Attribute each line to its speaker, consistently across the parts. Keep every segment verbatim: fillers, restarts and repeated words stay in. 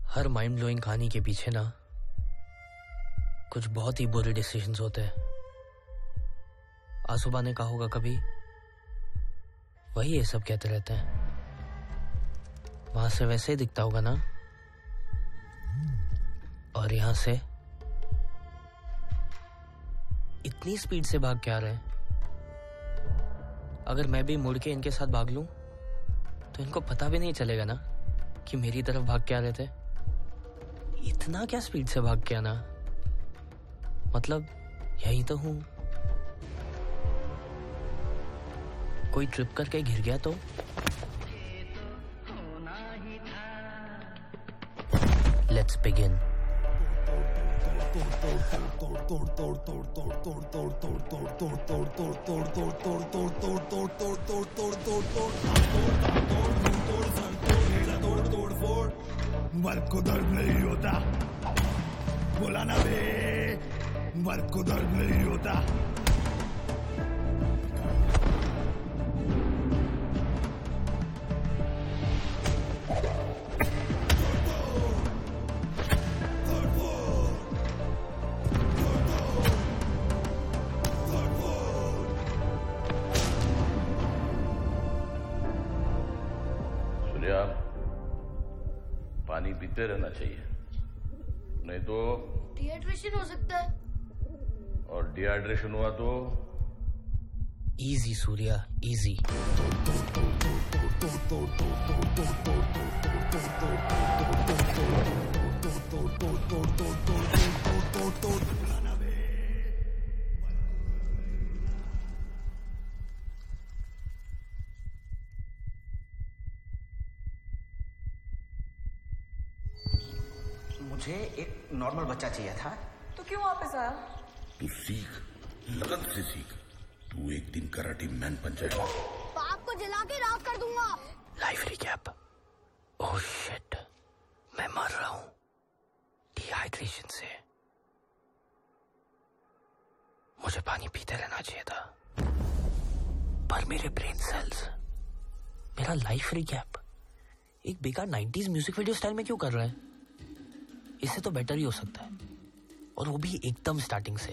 Speaker 1: Her mind blowing कहानी के पीछे ना कुछ बहुत ही बुरे डिसीजंस होते हैं। आसुबा ने कहा होगा कभी, वही ये सब कहते रहते हैं। वहां से वैसे ही दिखता होगा ना, और यहां से इतनी स्पीड से भाग के आ रहे हैं। अगर मैं भी मुड़ के इनके साथ भाग लूं तो इनको पता भी नहीं चलेगा ना कि मेरी तरफ भाग के आ रहे थे। इतना क्या स्पीड से भाग के आना, मतलब यही तो हूं। कोई ट्रिप करके गिर गया तो लेट्स बिगिन।
Speaker 2: मर्द को दर्द नहीं होता, बोला ना बे, मर्द को दर्द नहीं होता।
Speaker 3: सूर्या, पानी पीते रहना चाहिए, नहीं तो
Speaker 4: डिहाइड्रेशन हो सकता है।
Speaker 3: और डिहाइड्रेशन हुआ तो
Speaker 1: इजी सूर्या, इजी।
Speaker 5: मुझे एक नॉर्मल बच्चा चाहिए था।
Speaker 6: तो क्यों वापस आया?
Speaker 3: तू सीख, लगन से सीख, तू एक दिन कराटे मैन बन जाएगा।
Speaker 4: पाप को जला के राख कर दूंगा।
Speaker 1: Life recap. ओह शिट, मैं मर रहा हूं डिहाइड्रेशन से। मुझे पानी पीते रहना चाहिए था, पर मेरे ब्रेन सेल्स मेरा लाइफ रिकैप एक बेकार नाइंटीज़ म्यूजिक वीडियो स्टाइल में क्यों कर रहे हैं? इससे तो बेटर ही हो सकता है, और वो भी एकदम स्टार्टिंग से।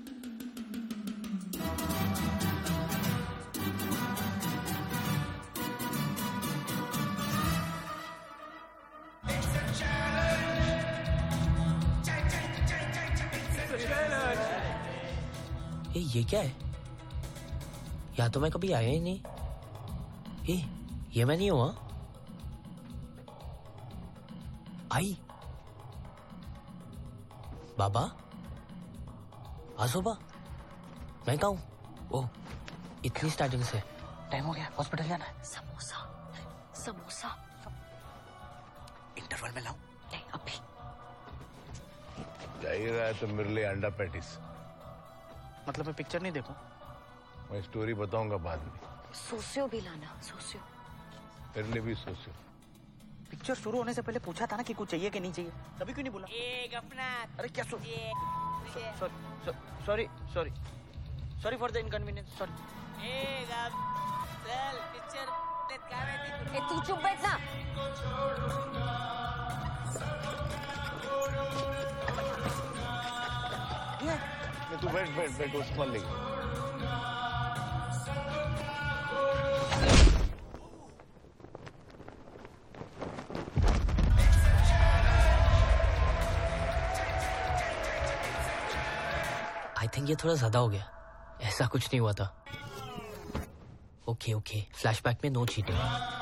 Speaker 1: ये ये क्या है? या तो मैं कभी आया ही नहीं। ये ये मैं नहीं हुआ। आई बाबा, आसोबा, मैं कहा हूं। ओह, इतनी स्टार्टिंग से। टाइम हो गया, हॉस्पिटल जाना है।
Speaker 4: समोसा, समोसा।
Speaker 5: इंटरवल में लाऊं?
Speaker 4: नहीं, अभी।
Speaker 3: जा ही रहा है तो मेरे लिए अंडा पैटीज।
Speaker 5: मतलब मैं पिक्चर नहीं देखूं?
Speaker 3: मैं स्टोरी बताऊंगा बाद में।
Speaker 4: सोसियो भी लाना, सोसियो।
Speaker 3: तेरे लिए भी सोचो।
Speaker 5: पिक्चर शुरू होने से पहले पूछा था ना कि कुछ चाहिए कि नहीं चाहिए, तभी क्यों नहीं बोला?
Speaker 7: एक अपना
Speaker 5: अरे क्या so sorry sorry sorry for the inconvenience, sorry.
Speaker 7: एक अब चल पिक्चर देख।
Speaker 4: ए तू चुप बैठ ना।
Speaker 3: तू बैठ बैठ बैठ, उसको लेंगे।
Speaker 1: आई थिंक ये थोड़ा ज्यादा हो गया, ऐसा कुछ नहीं हुआ था। ओके ओके, फ्लैशबैक में नो चीटिंग।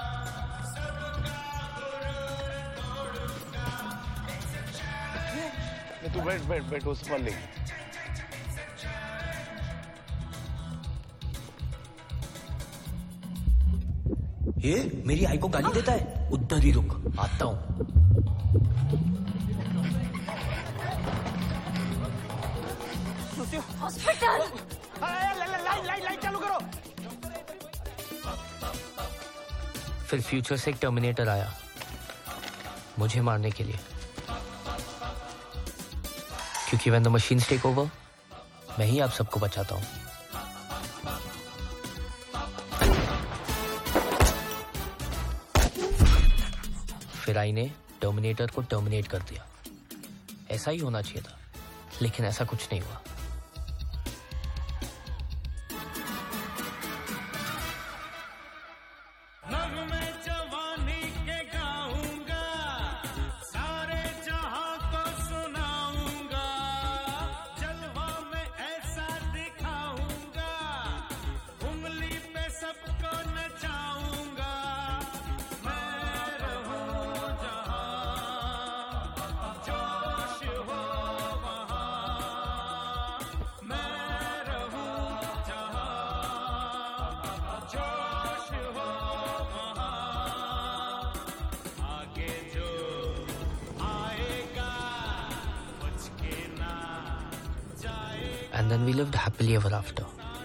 Speaker 3: तू बैठ बैठ बैठ, उसको लेंगे।
Speaker 1: ये मेरी आई को गाली देता है। उधर ही रुक, आता हूं।
Speaker 4: हॉस्पिटल।
Speaker 5: लाइट लाइट लाइट चालू करो।
Speaker 1: फिर फ्यूचर से एक टर्मिनेटर आया मुझे मारने के लिए, क्योंकि when the machines take over मैं ही आप सबको बचाता हूं। फिर आई ने टर्मिनेटर को टर्मिनेट कर दिया। ऐसा ही होना चाहिए था, लेकिन ऐसा कुछ नहीं हुआ। And then we lived happily ever after.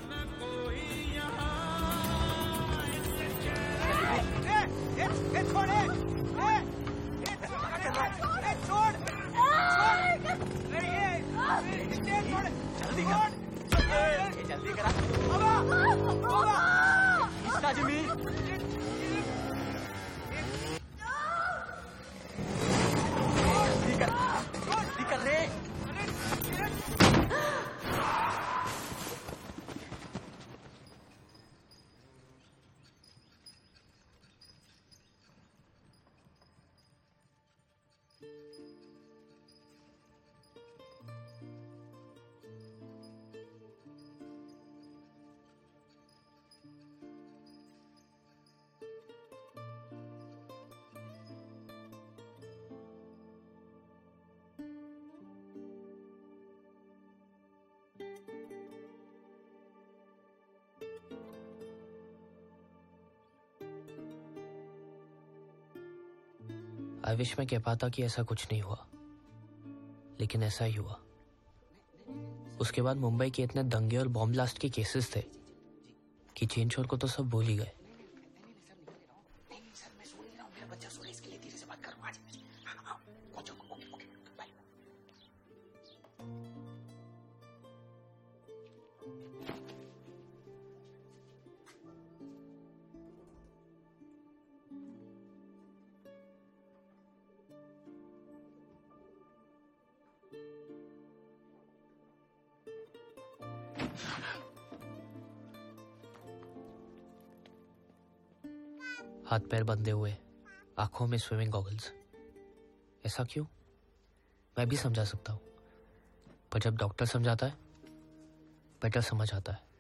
Speaker 5: जल्दी करा। इसका जिमी। जल्दी कर, जल्दी कर रे।
Speaker 1: आई विश मैं कह पाता कि ऐसा कुछ नहीं हुआ, लेकिन ऐसा ही हुआ। उसके बाद मुंबई के इतने दंगे और बॉम्ब ब्लास्ट के केसेस थे कि चेन चोर को तो सब भूल ही गए। हाथ पैर बंधे हुए, आंखों में स्विमिंग गॉगल्स। ऐसा क्यों? मैं भी समझा सकता हूँ, पर जब डॉक्टर समझाता है बेटर समझ आता है।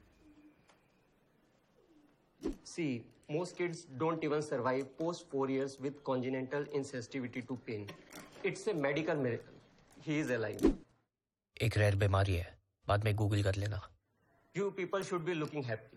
Speaker 6: See, most kids don't even survive post four years with congenital insensitivity to pain. It's a medical miracle. He is alive.
Speaker 1: एक रेयर बीमारी है, बाद में गूगल कर लेना।
Speaker 6: You people should be looking happy.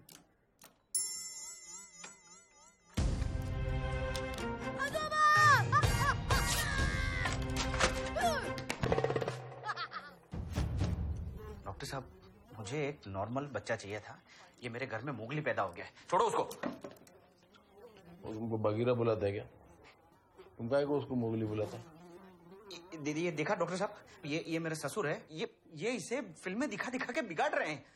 Speaker 5: Doctor साहब, मुझे एक नॉर्मल बच्चा चाहिए था। ये मेरे घर में मोगली पैदा हो गया है। छोड़ो उसको।
Speaker 8: तुमको बगीरा बुलाता है क्या? तुम काहे को उसको मोगली बुलाता है?
Speaker 5: दीदी, ये देखा डॉक्टर साहब, ये ये मेरे ससुर है। ये ये इसे फिल्में दिखा दिखा के बिगाड़ रहे हैं।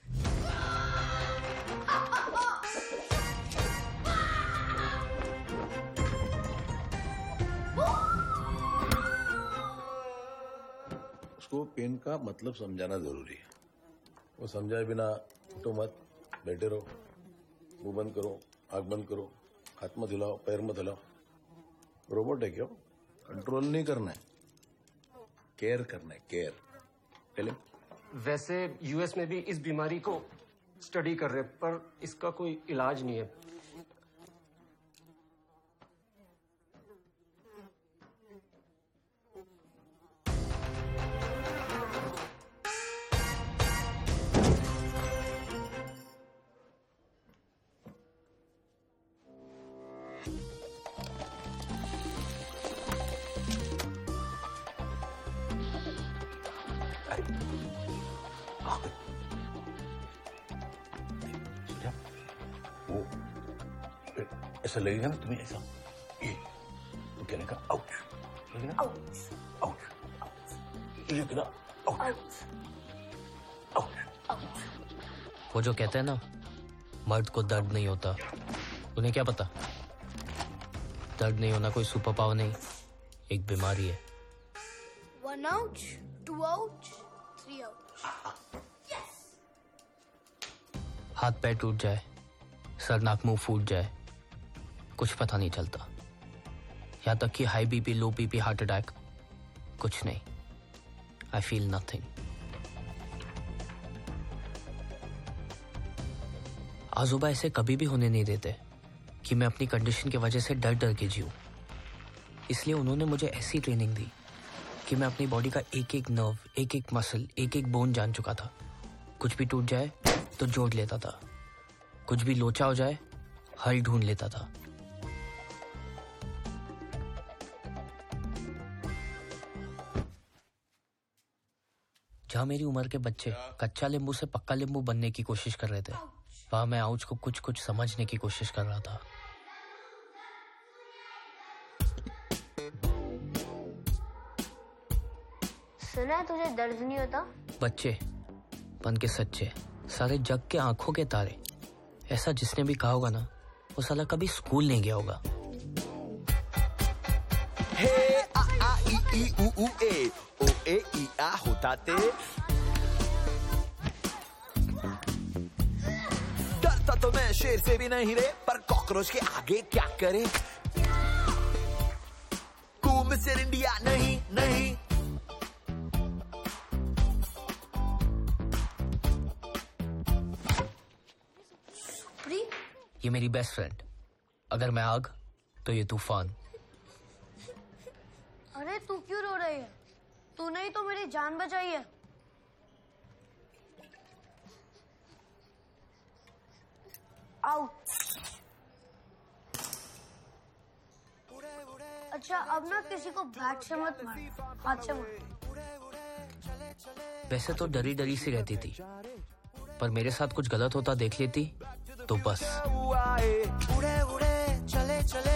Speaker 8: उसको पेन का मतलब समझाना जरूरी है। वो समझाए बिना उठो मत, बैठे रहो, मुंह बंद करो, आंख बंद करो, हाथ मत हिलाओ, पैर मत हिलाओ। रोबोट है क्या? कंट्रोल नहीं करना है, केयर करना है, केयर। चले।
Speaker 6: वैसे यूएस में भी इस बीमारी को स्टडी कर रहे, पर इसका कोई इलाज नहीं है।
Speaker 3: वो ऐसा लगेगा ना तुम्हें, ऐसा ये तो कहने का आउच लगेगा, आउच आउच लगेगा, आउच आउच।
Speaker 1: वो जो कहते हैं ना, मर्द को दर्द नहीं होता, उन्हें क्या पता दर्द नहीं होना कोई सुपर पावर नहीं, एक बीमारी है।
Speaker 9: One ouch, two ouch, three ouch.
Speaker 1: हाथ पैर टूट जाए, सर नाक मुंह फूट जाए, कुछ पता नहीं चलता। यहाँ तक कि high BP, low BP, heart attack, कुछ नहीं। I feel nothing. आजोबा ऐसे कभी भी होने नहीं देते कि मैं अपनी कंडीशन की वजह से डर डर के जीऊं। इसलिए उन्होंने मुझे ऐसी ट्रेनिंग दी कि मैं अपनी बॉडी का एक एक नर्व, एक एक मसल, एक एक बोन जान चुका था। कुछ भी टूट जाए तो जोड़ लेता था, कुछ भी लोचा हो जाए हल ढूंढ लेता था। जहां मेरी उम्र के बच्चे कच्चा नींबू से पक्का नींबू बनने की कोशिश कर रहे थे, वहां मैं आउच को कुछ कुछ समझने की कोशिश कर रहा था।
Speaker 9: सुना है तुझे दर्द नहीं होता?
Speaker 1: बच्चे बन के सच्चे, सारे जग के आंखों के तारे। ऐसा जिसने भी कहा होगा ना, वो साला कभी स्कूल नहीं गया होगा।
Speaker 10: हे आ आ ई ई उ उ ए ओ ए ई आ होता ते। डरता तो मैं शेर से भी नहीं रे, पर कॉकरोच के आगे क्या करे। कू मिस्टर इंडिया नहीं नहीं।
Speaker 1: ये मेरी बेस्ट फ्रेंड। अगर मैं आग तो ये तूफान।
Speaker 9: अरे तू क्यों रो रही है? तूने ही तो मेरी जान बचाई है। आओ। अच्छा अब ना किसी को बैट से मत मार, हाथ से मार।
Speaker 1: वैसे तो डरी डरी सी रहती थी, पर मेरे साथ कुछ गलत होता देख लेती तो बस।
Speaker 10: उड़े उड़े चले चले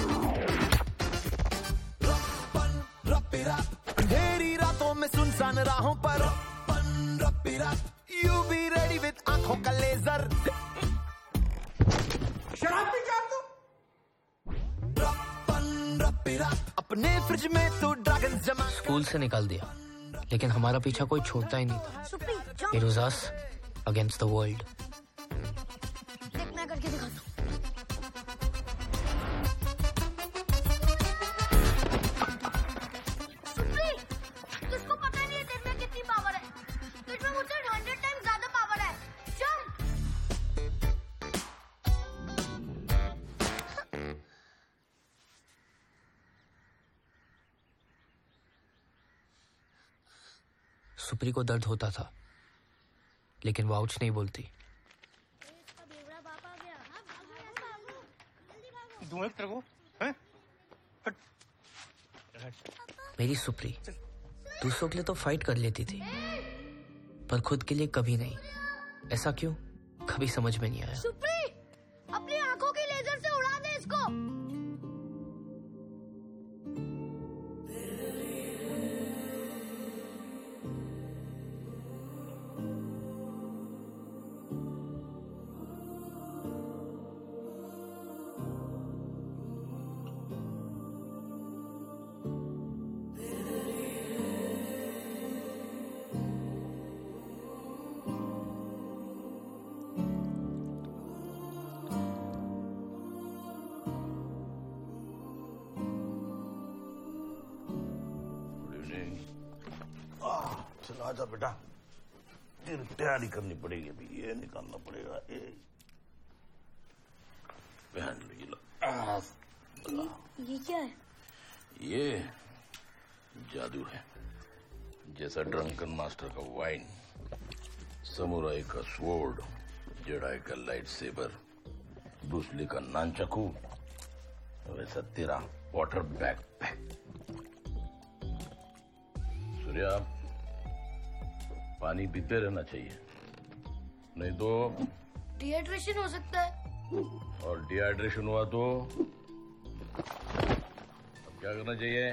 Speaker 10: अंधेरी रातों में सुनसान राहों पर यू बी रेडी विद आंखों का लेजर। शराब पी जा तू। अपने फ्रिज में तो ड्रैगन जमा।
Speaker 1: स्कूल से निकाल दिया, लेकिन हमारा पीछा कोई छोड़ता ही नहीं था। It was us against the world.
Speaker 9: देख मैं करके दिखाता हूँ। सुप्री, तुझको पता नहीं है तेरे में कितनी पावर है। तुझमें मुझसे हंड्रेड टाइम ज्यादा पावर है। जंप।
Speaker 1: सुप्री को दर्द होता था, लेकिन वो आउच नहीं बोलती। मेरी सुप्री दूसरों के लिए तो फाइट कर लेती थी, पर खुद के लिए कभी नहीं। ऐसा क्यों, कभी समझ में नहीं आया।
Speaker 9: सुप्री, अपनी आंखों के लेजर से उड़ा दे इसको।
Speaker 3: आजा बेटा, तैयारी करनी पड़ेगी अभी। ये निकालना पड़ेगा। ये पहन लो।
Speaker 9: ये क्या है?
Speaker 3: ये जादू है। जैसा ड्रंकन मास्टर का वाइन, समुराई का स्वॉर्ड, जेडाई का लाइट सेबर, ब्रूस ली का नानचाकू, वैसा तेरा वाटर बैकपैक। सूर्या, पानी पीते रहना चाहिए, नहीं तो
Speaker 9: डिहाइड्रेशन हो सकता है।
Speaker 3: और डिहाइड्रेशन हुआ तो अब क्या करना चाहिए?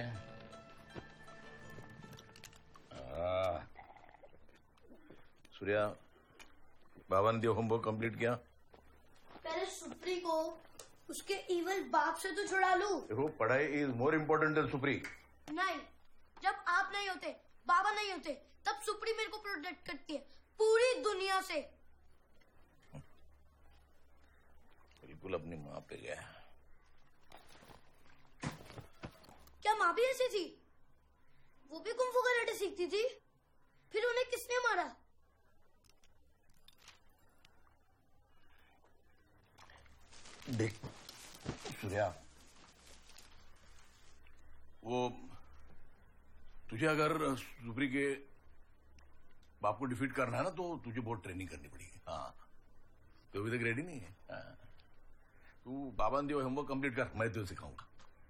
Speaker 3: आ, सूर्या, बाबा ने दिया होमवर्क कंप्लीट किया?
Speaker 9: पहले सुप्री को उसके इवल बाप से तो छुड़ा लूं।
Speaker 3: देखो, पढ़ाई is more important than Supri.
Speaker 9: नहीं, जब आप नहीं होते, बाबा नहीं होते, तब सुप्री मेरे को प्रोटेक्ट करती है पूरी दुनिया से।
Speaker 3: बिल्कुल अपनी माँ पे गया।
Speaker 9: क्या माँ भी ऐसी थी? वो भी कुंफू कराटे सीखती थी? फिर उन्हें किसने मारा?
Speaker 3: देख सूर्या, वो तुझे अगर सुप्री के बाप को डिफीट करना है ना, तो तुझे बहुत ट्रेनिंग करनी पड़ेगी। हाँ, तो अभी तक रेडी नहीं है। हाँ। तू बाबा ने जो होमवर्क कंप्लीट कर, मैं तुझे सिखाऊंगा।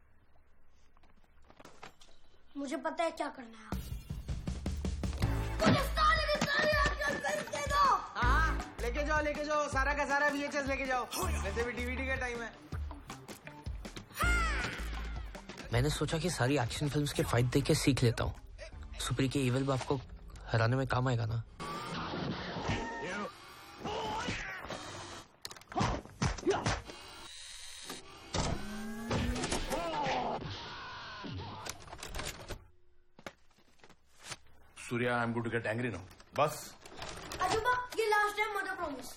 Speaker 9: मुझे पता है क्या करना है। मुझे सारे के सारे एक्शन फिल्म दे दो।
Speaker 7: हाँ, लेके जाओ लेके जाओ, सारा का सारा वीएचएस लेके जाओ। वैसे भी डीवीडी का टाइम है।
Speaker 1: मैंने सोचा कि सारी एक्शन फिल्म्स के फाइट देख के सीख लेता हूँ। सुप्री के इविल बाप को हराने में काम आएगा ना।
Speaker 3: Surya, I am going to get angry now. बस
Speaker 9: अजूबा, ये last time mother promise.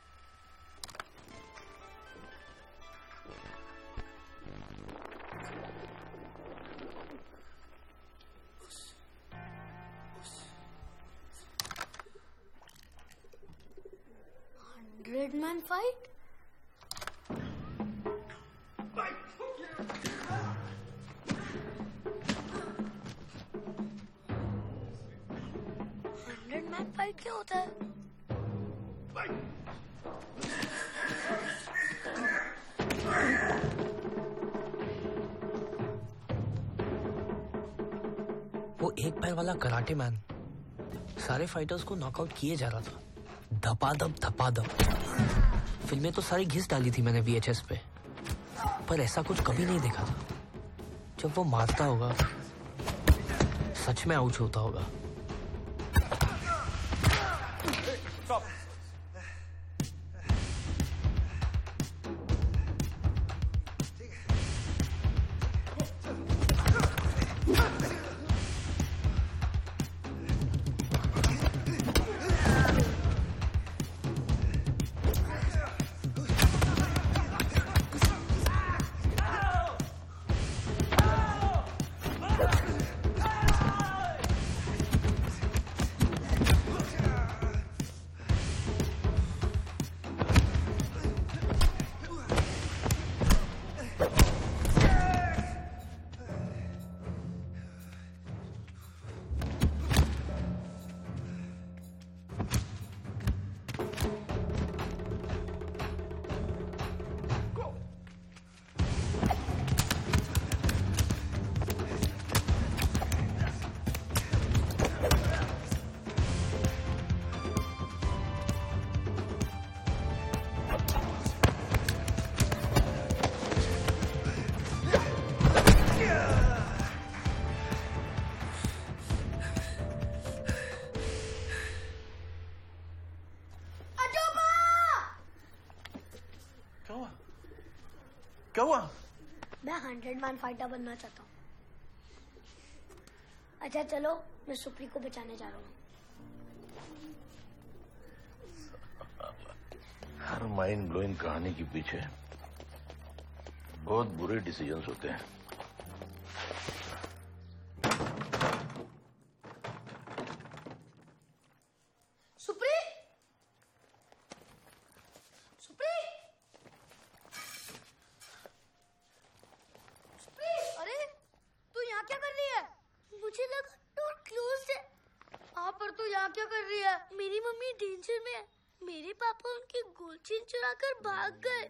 Speaker 9: Hundred man fight? Hundred man fight क्या होता है?
Speaker 1: वो एक पैर वाला कराटे मैन सारे फाइटर्स को नॉकआउट किए जा रहा था, धपाधप धपाधप। फिल्में तो सारी घिस डाली थी मैंने वीएचएस पे, पर ऐसा कुछ कभी नहीं देखा था। जब वो मारता होगा, सच में आउच होता होगा।
Speaker 3: क्या हुआ?
Speaker 9: मैं हंड्रेड मैन फाइटर बनना चाहता हूँ। अच्छा चलो, मैं सुप्री को बचाने जा रहा हूँ।
Speaker 3: हर माइंड ब्लोइंग कहानी के पीछे बहुत बुरे डिसीजंस होते हैं।
Speaker 9: सुप्री, सुप्री, सुप्री, अरे तू यहाँ क्या कर रही है? मुझे लगा डोर क्लोज्ड है। हाँ, पर तू यहाँ क्या कर रही है? मेरी मम्मी डेंजर में है। मेरे पापा उनकी गोल्ड चेन चुरा कर भाग गए।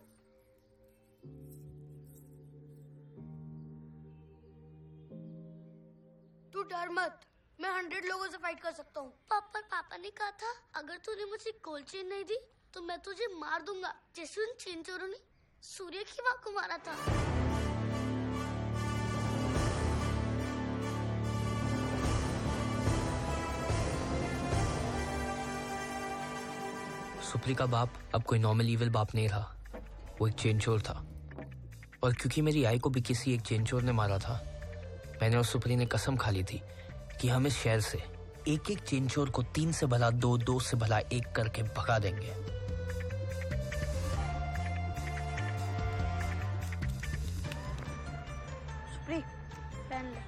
Speaker 9: तू डर मत, मैं हंड्रेड लोगों से फाइट कर सकता हूँ। पापा पापा ने कहा था अगर तूने मुझे गोल्ड चेन नहीं दी तो मैं तुझे मार दूंगा, जैसे उन चेन चोरों ने सूर्य की माँ को मारा था।
Speaker 1: सुप्री का बाप अब कोई नॉर्मल इविल बाप नहीं रहा, वो एक चेन चोर था। और क्योंकि मेरी आई को भी किसी एक चेन चोर ने मारा था, मैंने और सुप्री ने कसम खा ली थी कि हम इस शहर से एक एक चेन चोर को तीन से भला दो, दो से भला एक करके भगा देंगे।
Speaker 9: सुप्री, पहन ले।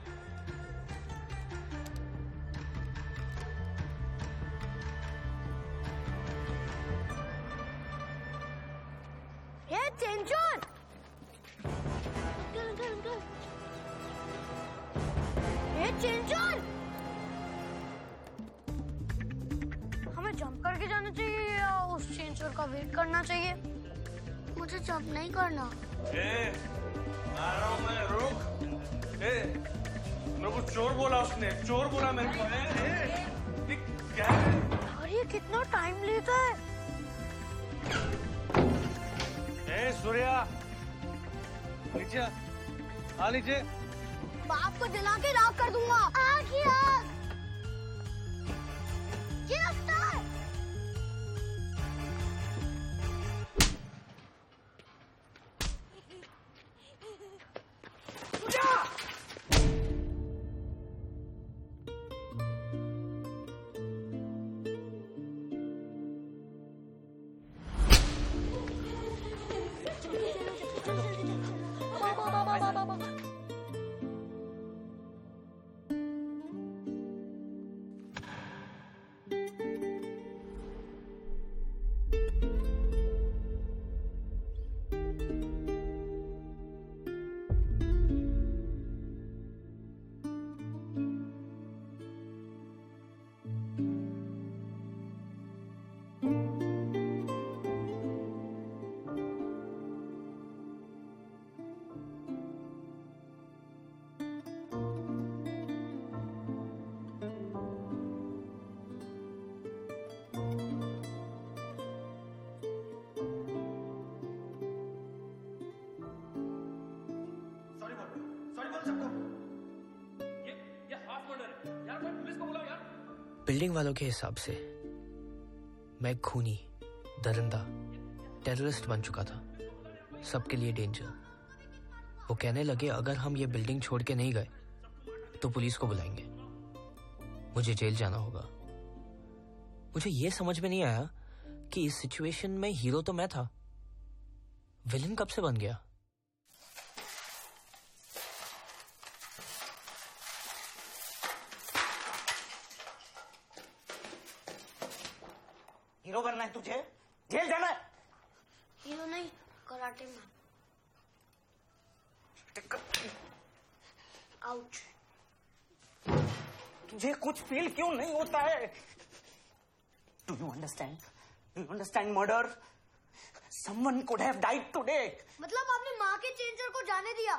Speaker 9: ये चेन चोर! Uncle, uncle, uncle. ये चेन चोर! हमें जंप करके जाना चाहिए या उस चेन चोर का वेट करना चाहिए? मुझे जंप नहीं करना।
Speaker 11: ए, आ रहा हूँ मैं, रुक। ए, मेरे को चोर बोला उसने, चोर बोला मेरे को। ए, ए, ये क्या है?
Speaker 9: और ये कितना टाइम लेता है?
Speaker 11: ए, सूर्या, नीचे आ, आ नीचे।
Speaker 9: बाप को दिला के राख कर दूंगा। आग ही आग। ये रास्ता है।
Speaker 1: बिल्डिंग वालों के हिसाब से मैं खूनी, दरिंदा, टेररिस्ट बन चुका था, सबके लिए डेंजर। वो कहने लगे अगर हम ये बिल्डिंग छोड़ के नहीं गए तो पुलिस को बुलाएंगे, मुझे जेल जाना होगा। मुझे ये समझ में नहीं आया कि इस सिचुएशन में हीरो तो मैं था, विलन कब से बन गया।
Speaker 5: हीरो बनना है तुझे, जेल जाना है।
Speaker 9: हीरो नहीं, कराटे में। आउच।
Speaker 5: तुझे कुछ फील क्यों नहीं होता है? Do you understand? Do you understand murder? Someone could have died today.
Speaker 9: मतलब आपने माँ के चेंजर को जाने दिया?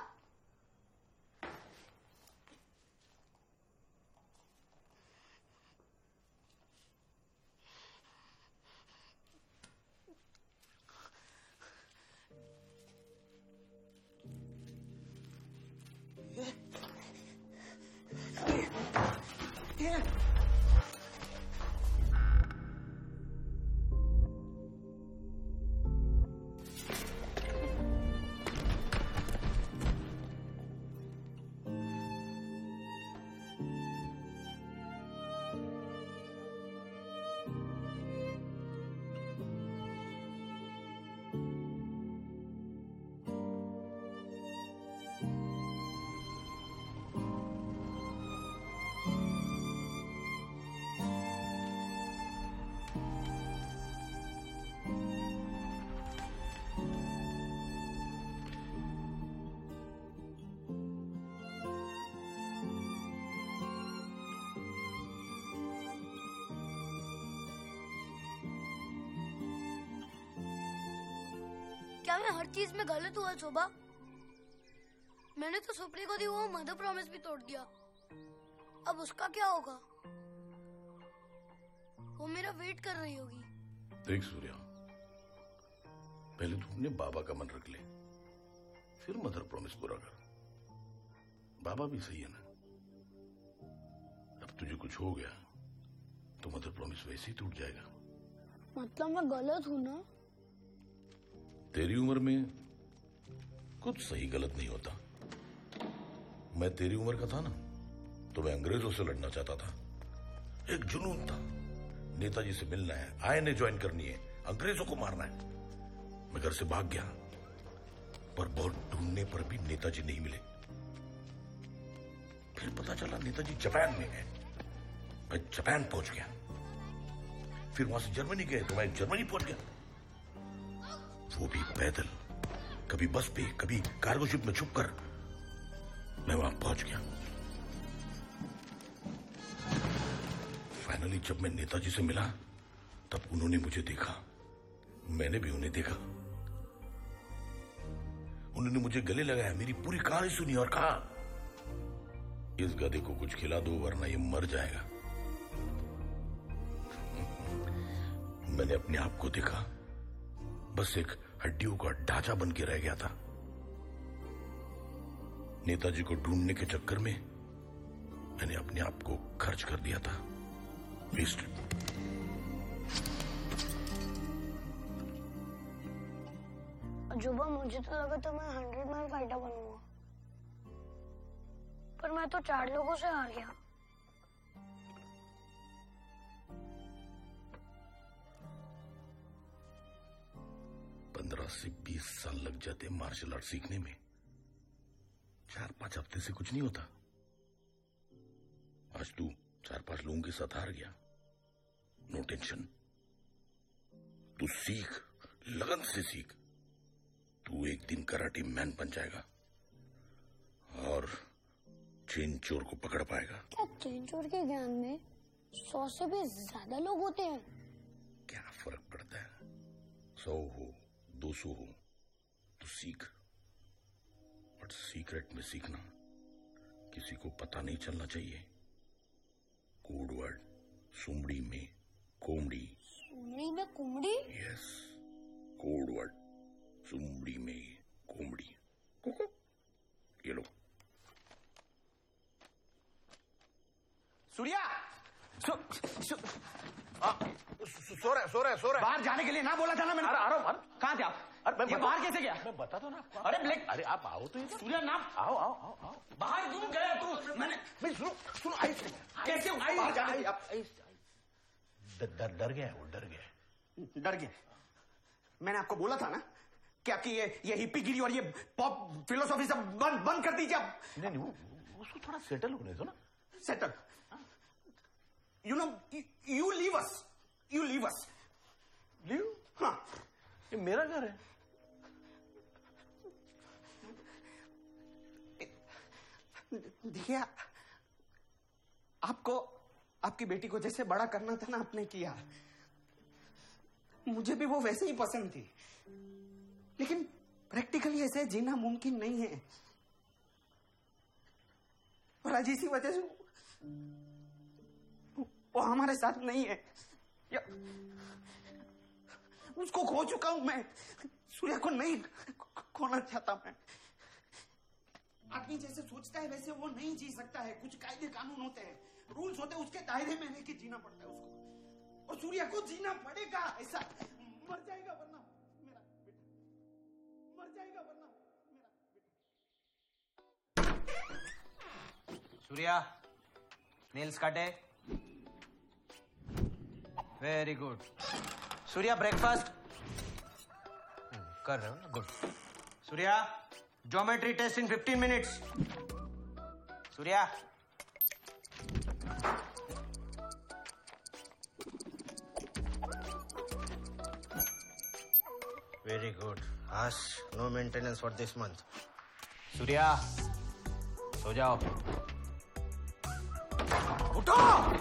Speaker 9: क्या मैं हर चीज में गलत हुआ शोभा? मैंने तो सुप्री को दी वो मदर प्रॉमिस भी तोड़ दिया। अब उसका क्या होगा? वो मेरा वेट कर रही होगी।
Speaker 3: देख सूर्या, पहले तू अपने बाबा का मन रख ले, फिर मदर प्रॉमिस पूरा कर। बाबा भी सही है ना। अब तुझे कुछ हो गया तो मदर प्रॉमिस वैसे ही टूट जाएगा।
Speaker 9: मतलब मैं गलत हूँ ना?
Speaker 3: तेरी उम्र में कुछ सही गलत नहीं होता।
Speaker 8: मैं तेरी उम्र का था ना तो मैं अंग्रेजों से लड़ना चाहता था। एक जुनून था, नेताजी से मिलना है, आईएनए ज्वाइन करनी है, अंग्रेजों को मारना है। मैं घर से भाग गया, पर बहुत ढूंढने पर भी नेताजी नहीं मिले। फिर पता चला नेताजी जापान में है। मैं जापान पहुंच गया, फिर वहां से जर्मनी गए तो मैं जर्मनी पहुंच गया, वो भी पैदल, कभी बस पे, कभी कार्गो शिप में छुपकर मैं वहां पहुंच गया। फाइनली जब मैं नेताजी से मिला तब उन्होंने मुझे देखा, मैंने भी उन्हें देखा। उन्होंने मुझे गले लगाया, मेरी पूरी कहानी सुनी और कहा, इस गधे को कुछ खिला दो वरना ये मर जाएगा। मैंने अपने आप को देखा, बस एक हड्डियों का ढांचा बन के रह गया था। नेताजी को ढूंढने के चक्कर में मैंने अपने आप को खर्च कर दिया था, वेस्टेड।
Speaker 9: अजूबा, मुझे तो लगा था मैं हंड्रेड माइल फाइटर बनूंगा, पर मैं तो चार लोगों से हार गया।
Speaker 8: पंद्रह से बीस साल लग जाते मार्शल आर्ट सीखने में, चार पांच हफ्ते से कुछ नहीं होता। आज तू चार पांच लोगों के साथ हार गया, नो टेंशन। तू सीख, लगन से सीख, तू एक दिन कराटे मैन बन जाएगा और चेन चोर को पकड़ पाएगा।
Speaker 9: क्या चेन चोर के ज्ञान में सौ से भी ज्यादा लोग होते हैं?
Speaker 8: क्या फर्क पड़ता है, सौ हो दो सौ हो, तू सीख, बट सीक्रेट में सीखना, किसी को पता नहीं चलना चाहिए। कोड वर्ड, सुमड़ी में कोमड़ी।
Speaker 9: सुमड़ी में कोमड़ी?
Speaker 8: यस, कोड वर्ड, सुमड़ी में कोमड़ी। ये लो।
Speaker 7: सूर्या, सो, सो,
Speaker 3: सो रहा है, सो रहा है, सो रहा है।
Speaker 7: बाहर जाने के लिए ना बोला था ना मैंने।
Speaker 3: अरे आ
Speaker 7: कहाँ थे आप?
Speaker 3: अरे मैं
Speaker 7: ये बाहर कैसे गया?
Speaker 3: मैं बता दो ना आपको।
Speaker 7: अरे ब्लैक,
Speaker 3: अरे आप आओ तो।
Speaker 7: सूर्या ना,
Speaker 3: आओ आओ आओ आओ।
Speaker 7: बाहर क्यों गया तू? मैंने
Speaker 3: मैं सुनो सुनो आइस
Speaker 7: कैसे
Speaker 3: बाहर जाने आप डर डर गया, वो डर गया,
Speaker 7: डर गया। मैंने आपको बोला था ना कि आपकी ये ये हिप्पीगिरी और ये पॉप फिलोसॉफी सब बंद बंद कर दीजिए आप।
Speaker 3: नहीं नहीं, वो उसको थोड़ा सेटल होने दो ना।
Speaker 7: Settle? You know, you leave us, you leave us.
Speaker 3: Leave?
Speaker 7: हाँ,
Speaker 3: ये मेरा घर है।
Speaker 7: देखिए, आपको आपकी बेटी को जैसे बड़ा करना था ना, आपने किया। मुझे भी वो वैसे ही पसंद थी, लेकिन प्रैक्टिकली ऐसे जीना मुमकिन नहीं है। और आज इसी वजह से वो हमारे साथ नहीं है। या, उसको खो चुका हूं मैं, सूर्या को नहीं खोना चाहता मैं। आदमी जैसे सोचता है वैसे वो नहीं जी सकता है। कुछ कायदे कानून होते हैं, रूल्स होते हैं, उसके दायरे में रह के जीना पड़ता है उसको। और सूर्या को जीना पड़ेगा ऐसा। मर जाएगा वरना मेरा बेटा, मर जाएगा वरना मेरा बेटा।
Speaker 12: सूर्या, नेल्स काटे। Very good. सूर्या, ब्रेकफास्ट कर रहे हो ना? Good. Surya, geometry test in fifteen minutes. Surya, very good. आज no maintenance for this month. Surya, सो जाओ। उठो।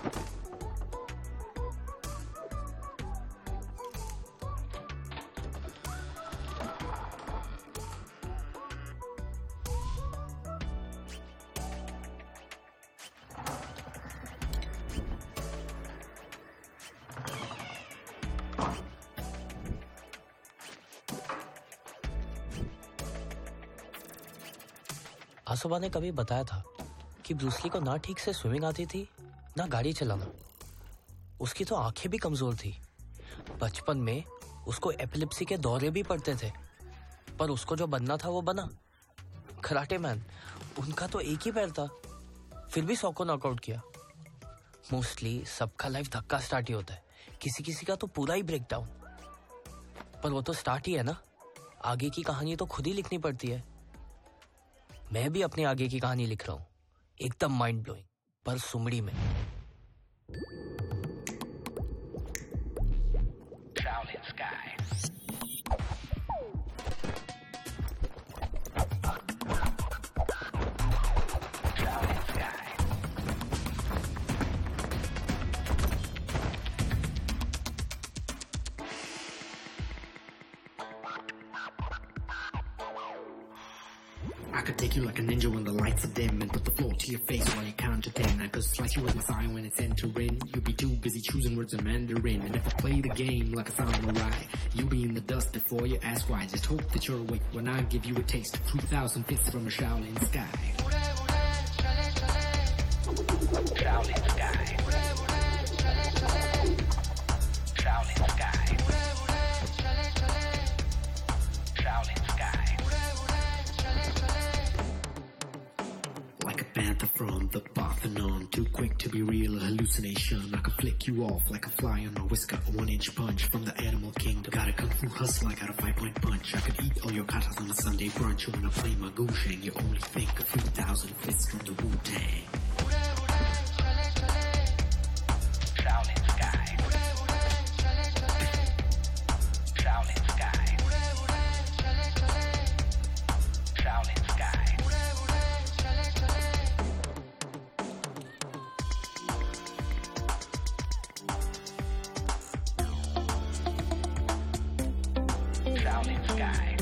Speaker 1: आसोबा ने कभी बताया था कि ब्रूस ली को ना ठीक से स्विमिंग आती थी, ना गाड़ी चलाना। उसकी तो आंखें भी कमजोर थी। बचपन में उसको एपिलेप्सी के दौरे भी पड़ते थे, पर उसको जो बनना था वो बना। कराटे मैन, उनका तो एक ही पैर था, फिर भी सौ को नॉकआउट किया। मोस्टली सबका लाइफ धक्का स्टार्ट ही होता है, किसी किसी का तो पूरा ही ब्रेक डाउन। पर वो तो स्टार्ट ही है ना, आगे की कहानी तो खुद ही लिखनी पड़ती है। मैं भी अपने आगे की कहानी लिख रहा हूँ, एकदम माइंड ब्लोइंग, पर सुमड़ी में।
Speaker 13: I could take you like a ninja when the lights are dim and put the floor to your face while you count to ten. I could slice you with my sign when it's entering. You'd be too busy choosing words in Mandarin. And if I play the game like a samurai, you'll be in the dust before you ask why. Just hope that you're awake when I give you a taste of two thousand fists from a Shaolin sky. Shaolin sky. Shaolin sky. Shaolin sky. Like a panther from the Parthenon, too quick to be real, a hallucination. I could flick you off like a fly on a whisker, a one-inch punch from the animal kingdom. Got a kung fu hustle, I got a five-point punch. I could eat all your katas on a Sunday brunch. When I play my Gusheng, you only think of three thousand fists from the Wu-Tang. Shaolin sky. Shaolin sky. Shaolin sky. Shaolin sky.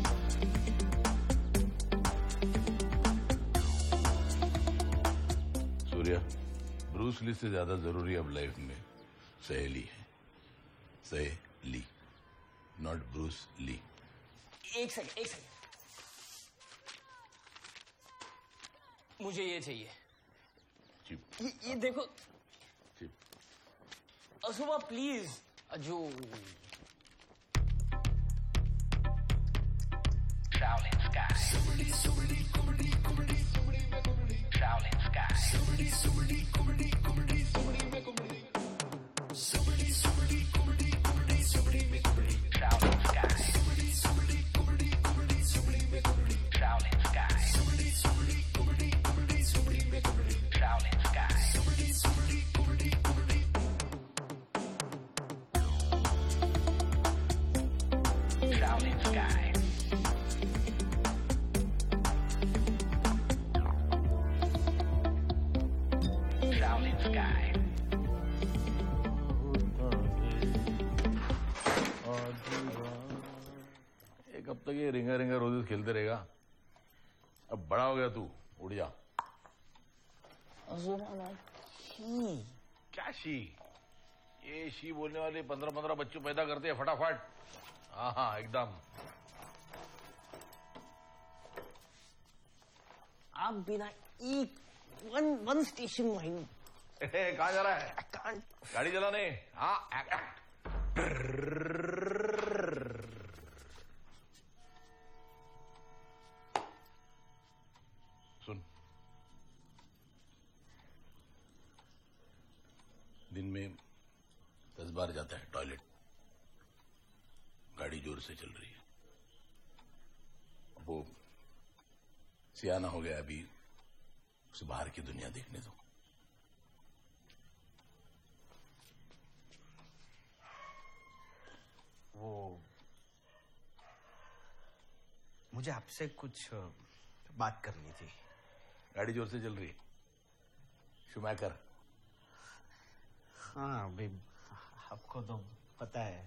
Speaker 3: Surya, Bruce Lee से ज्यादा जरूरी अब life में सहेली है। सहेली, not Bruce Lee.
Speaker 1: एक second, एक सेकंड, मुझे ये चाहिए।
Speaker 3: चिप।
Speaker 1: ये, ये देखो।
Speaker 3: चिप।
Speaker 1: असुबा प्लीज। अजो।
Speaker 13: Shaolin sky. Shaolin sky. Shaolin sky. Shaolin sky. Shaolin sky. Shaolin sky. Shaolin sky.
Speaker 3: एक अब तक ये रिंगा रिंगा रोजेस खेलते रहेगा। अब बड़ा हो गया तू, उड़ जा। क्या शी? ये शी बोलने वाले पंद्रह पंद्रह बच्चों पैदा करते हैं फटाफट। हाँ हाँ एकदम।
Speaker 1: आप बिना एक वन वन स्टेशन लाइन।
Speaker 3: कहाँ जा रहा है? गाड़ी चलाने। हाँ एक्ट। सुन, दिन में दस बार जाता है टॉयलेट। गाड़ी जोर से चल रही है। वो सियाना हो गया, अभी उसे बाहर की दुनिया देखने दो।
Speaker 5: वो मुझे आपसे कुछ बात करनी थी।
Speaker 3: गाड़ी जोर से चल रही है। शुमैकर।
Speaker 5: हाँ अभी आपको तो पता है।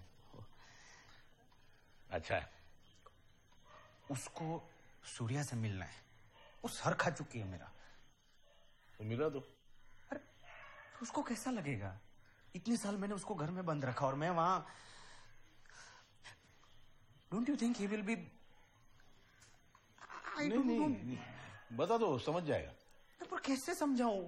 Speaker 3: अच्छा है।
Speaker 5: उसको सूर्या से मिलना है। वो सर खा चुकी है मेरा।
Speaker 3: तो मिला दो।
Speaker 5: अरे उसको कैसा लगेगा? इतने साल मैंने उसको घर में बंद रखा और मैं वहां। Don't you think he will be?
Speaker 3: नहीं, नहीं, नहीं, बता दो, समझ जाएगा।
Speaker 5: पर कैसे समझाऊं?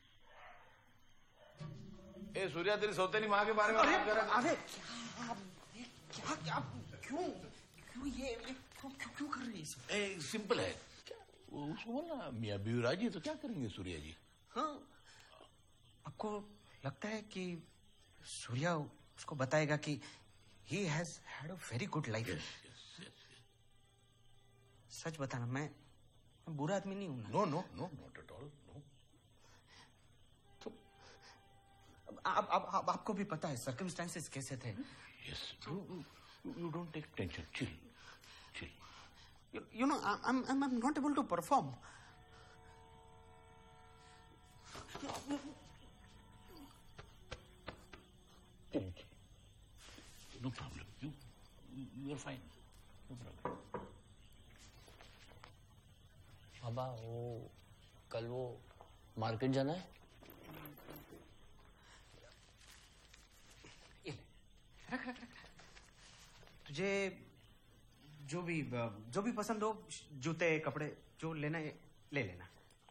Speaker 3: ए सूर्या, तेरी सौतेली माँ के बारे में बात कर रहा है।
Speaker 5: अरे क्या क्या क्या क्यों क्यों ये क्यों क्यों, क्यों कर रही है?
Speaker 3: ए सिंपल है। उसको बोलना मियाँ बीवी राजी तो क्या करेंगे सूर्या जी?
Speaker 5: हाँ, आपको लगता है कि सूर्या उसको बताएगा कि he has had a very good life?
Speaker 3: Yes, yes, yes, yes.
Speaker 5: सच बताना, मैं मैं बुरा आदमी नहीं हूं ना।
Speaker 3: No no no not at all, no.
Speaker 5: तो अब आप, आप, आप आपको भी पता है सर्कमस्टेंसेस कैसे थे।
Speaker 3: Yes, you you don't take tension, chill chill.
Speaker 5: You, you know, I'm, I'm, I'm not able to perform.
Speaker 3: No problem. You, you are fine. No problem.
Speaker 1: बाबा, वो कल वो मार्केट जाना है?
Speaker 5: ये ले, रख रख रख। तुझे जो भी जो भी पसंद हो, जूते कपड़े जो लेना है ले लेना।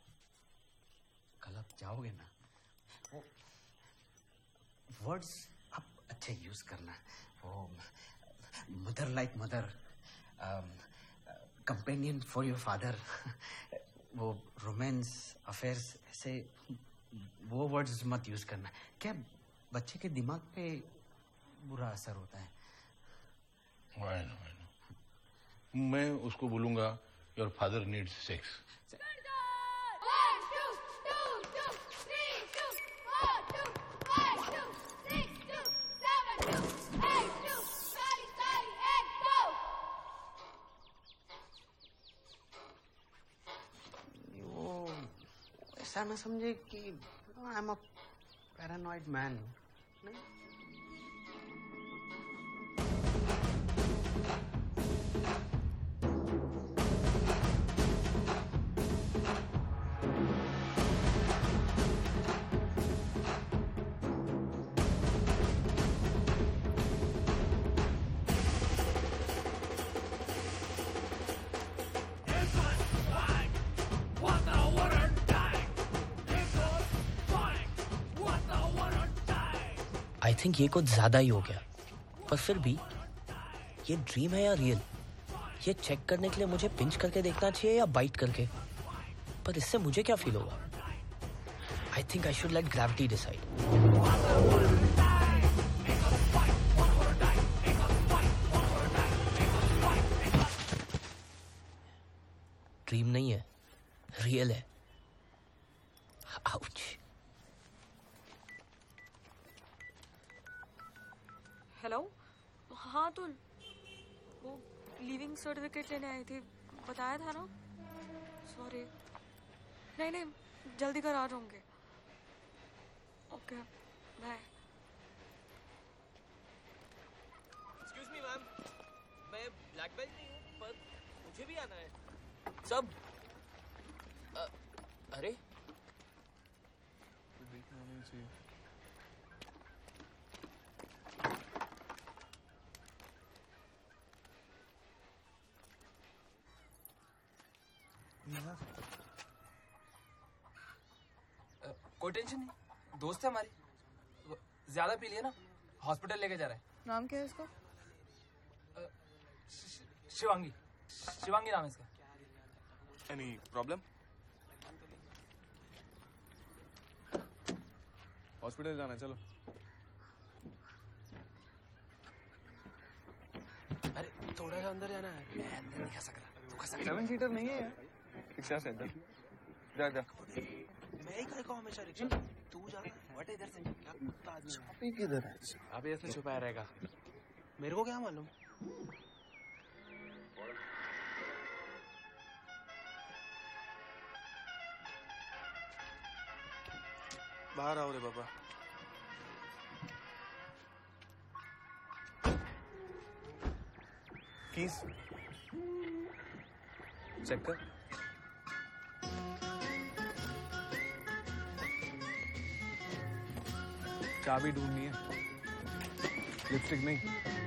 Speaker 5: कल आप जाओगे ना, वो वर्ड्स आप अच्छे यूज करना। वो mother like mother, companion for your father, वो रोमांस अफेयर्स, ऐसे वो वर्ड्स मत यूज करना। क्या बच्चे के दिमाग पे बुरा असर होता है।
Speaker 3: I know, I know. मैं उसको बोलूंगा योर फादर नीड्स सेक्स।
Speaker 5: वो ऐसा ना समझे कि I am a paranoid man. नहीं,
Speaker 1: आई थिंक ये कुछ ज्यादा ही हो गया, पर फिर भी ये ड्रीम है या रियल, ये चेक करने के लिए मुझे पिंच करके देखना चाहिए या बाइट करके। पर इससे मुझे क्या फील होगा? I think I should let gravity decide. Dream नहीं है, रियल है। आउच।
Speaker 14: हेलो, हाँ तो वो लीविंग सर्टिफिकेट लेने आई थी, बताया था ना। सॉरी, नहीं नहीं जल्दी घर आ जाऊंगे। Okay bye.
Speaker 1: Excuse me ma'am, मैं ब्लैक बेल्ट नहीं हूँ, पर मुझे भी आना है। सब अ, अरे
Speaker 15: कोई टेंशन नहीं, दोस्त है हमारी। ज्यादा पी लिया ना, हॉस्पिटल लेके जा रहा है।
Speaker 14: नाम क्या है इसका?
Speaker 15: शिवांगी, शिवांगी नाम है इसका।
Speaker 11: Any problem? हॉस्पिटल जाना है, चलो।
Speaker 15: अरे थोड़ा सा अंदर जाना है। मैं अंदर नहीं खा सकता, तू खा सकता।
Speaker 11: सेवन सीटर नहीं है यार, रिक्शा से अंदर जा जा।
Speaker 15: मैं ही कहूँ हमेशा रिक्शा, तू जा। हट इधर से, क्या कुत्ता आदमी।
Speaker 11: किधर है?
Speaker 15: अभी ऐसे छुपाया रहेगा, मेरे को क्या मालूम।
Speaker 11: बाहर आओ रे बाबा। कीस चेक कर। चाबी ढूंढनी है, लिपस्टिक नहीं।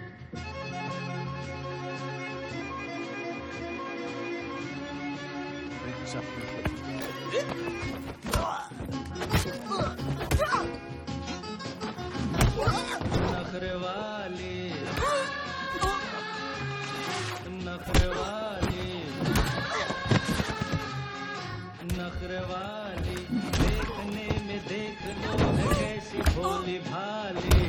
Speaker 16: नखरे वाली नखरे वाली उम्र वाली, देखने में देख लो है कैसी भोली भाली।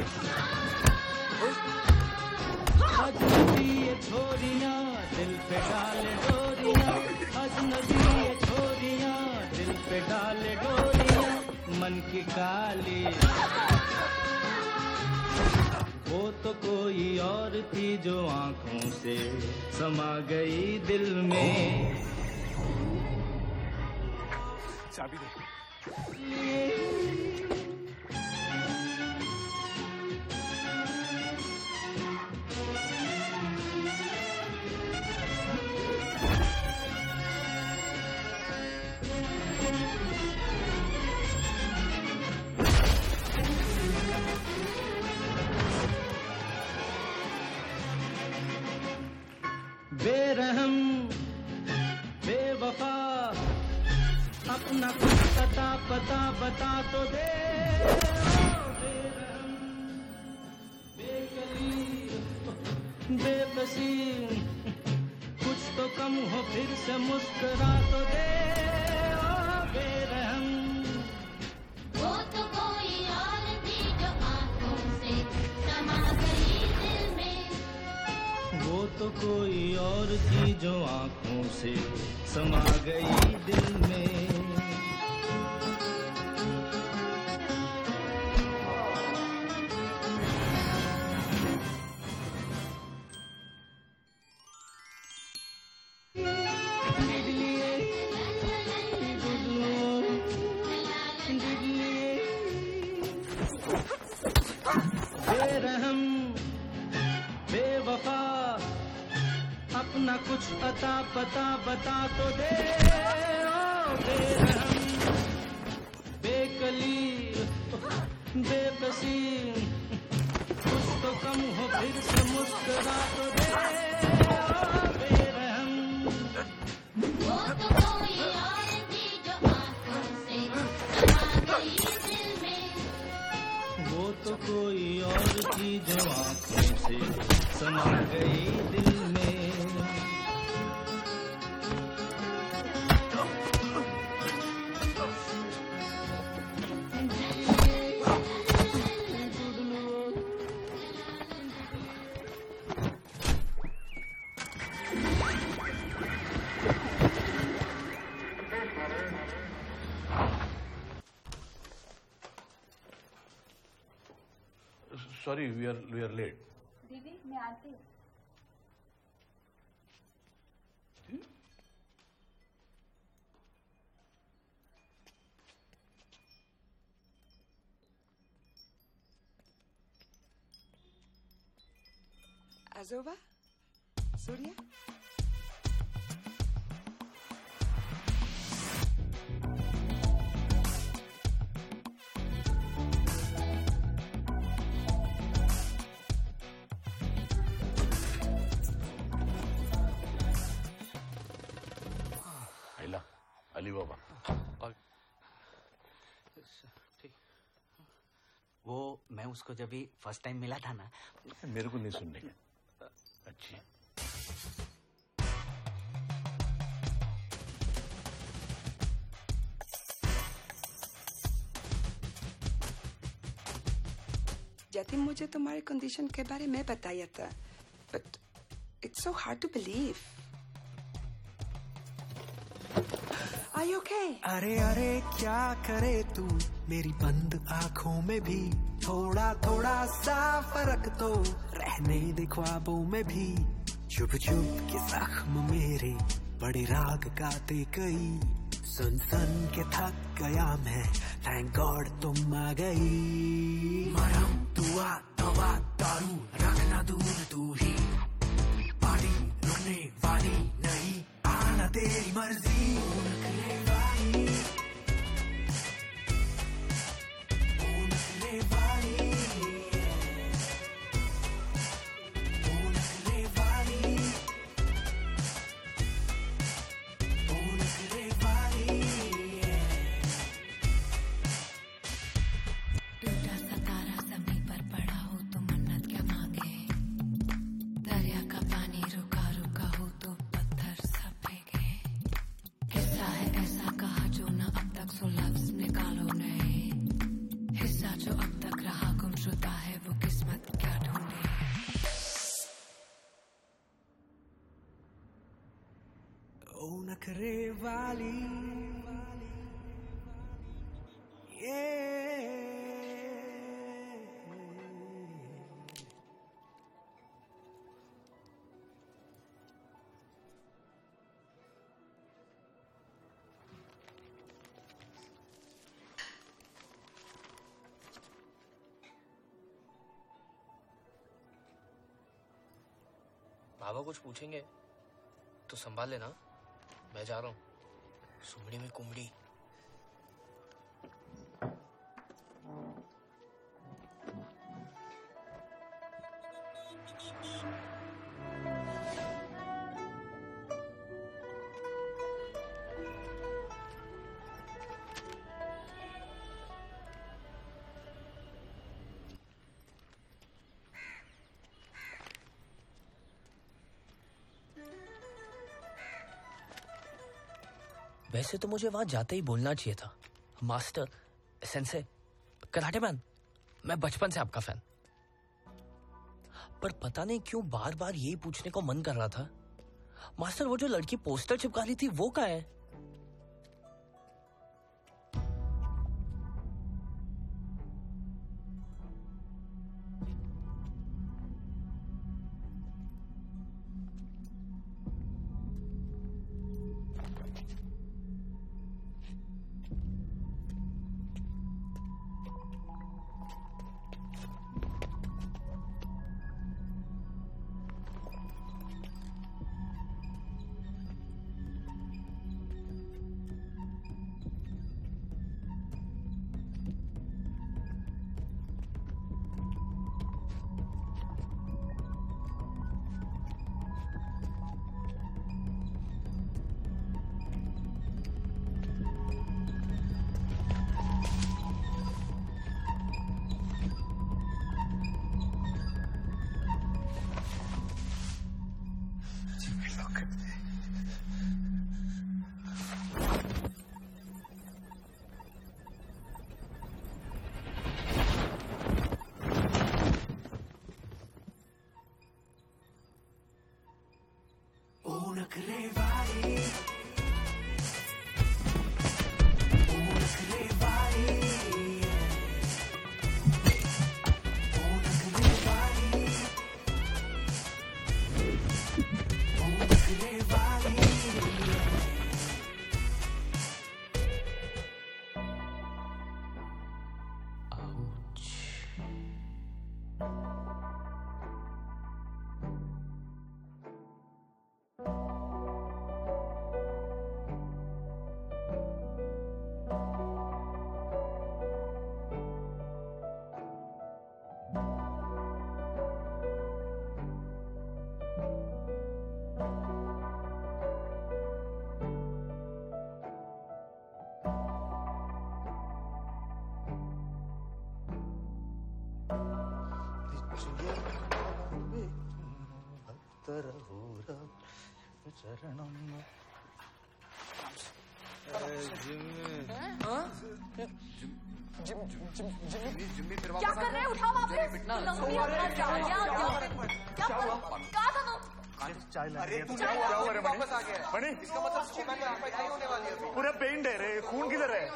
Speaker 16: अजनबी ये छोरियां दिल पे डाले डोरियां, अजनबी ये छोरियां दिल पे डाले डोरियां, मन की काली। वो तो कोई और थी जो आंखों से समा गई दिल में।
Speaker 11: चाबी दे।
Speaker 16: बेरहम बेवफा अपना कुछ पता पता बता तो दे। बेरहम बेकली बेबसी कुछ तो कम हो फिर से मुस्कुरा तो दे। ओ बेरहम
Speaker 9: वो तो कोई और थी जो आंखों से समा गई दिल में।
Speaker 16: वो तो कोई और थी जो आंखों से समा गई दिल में। बेरहम बेवफा अपना कुछ अता पता बता तो दे। ओ बेरहम बेकली बेबसी कुछ तो कम हो फिर से मुस्कुरा तो दे। ओ बेरहम
Speaker 9: वो तो कोई और थी जो आंखों से समा गई दिल में।
Speaker 16: वो तो कोई और थी जो आंखों से समा गई दिल में।
Speaker 3: Sorry, we are we are late.
Speaker 17: दीदी मैं आती हूँ।
Speaker 18: Azova? Surya?
Speaker 3: आइला, अली बाबा।
Speaker 5: और ठीक। वो मैं उसको जब भी फर्स्ट टाइम मिला था ना,
Speaker 3: मेरे को नहीं सुनने का। अच्छी
Speaker 18: जतिन मुझे तुम्हारे कंडीशन के बारे में बताया था, but it's so hard to believe. Are you okay?
Speaker 13: अरे अरे क्या करे तू, मेरी बंद आंखों में भी थोड़ा थोड़ा सा फर्क तो रहने दे ख्वाबों में भी। चुप चुप के जख्म मेरे बड़े राग गाते कई, सुन सुन के थक गया मैं, थैंक गॉड तुम आ गई। मरहम दुआ दवा दारू रखना दूर तू ही, पार्टी रुकने वाली नहीं, आना तेरी मर्जी। नखरे वाली, ओ नखरे वाली, ओ नखरे वाली, ओ नखरे वाली।
Speaker 19: टूटा सा तारा जमीन पर पड़ा हो तो मन्नत क्या मांगे, दरिया का पानी रुका रुका हो तो पत्थर सब भीगे। किस्सा है सॉन्ग सो लफ्ज निकालो नए हिस्सा जो अब तक रहा गुमशुदा है वो किस्मत क्या ढूंढे
Speaker 16: ओ नखरे वाली ये
Speaker 1: बाबा कुछ पूछेंगे तो संभाल लेना, मैं जा रहा हूँ। सुमड़ी में कुमड़ी। वैसे तो मुझे वहां जाते ही बोलना चाहिए था, मास्टर, सेंसे, कराटे मैन, मैं बचपन से आपका फैन। पर पता नहीं क्यों बार बार यही पूछने को मन कर रहा था, मास्टर वो जो लड़की पोस्टर चिपका रही थी वो कहाँ है?
Speaker 17: क्या कर रहे हैं? उठाओ वापस। कहाँ था तुम?
Speaker 11: अरे तू क्या हो रहा है वापस आ गया मणि? इसका मतलब सुबह में पिटाई होने वाली है। पूरा पेन दे रहे, खून किधर है?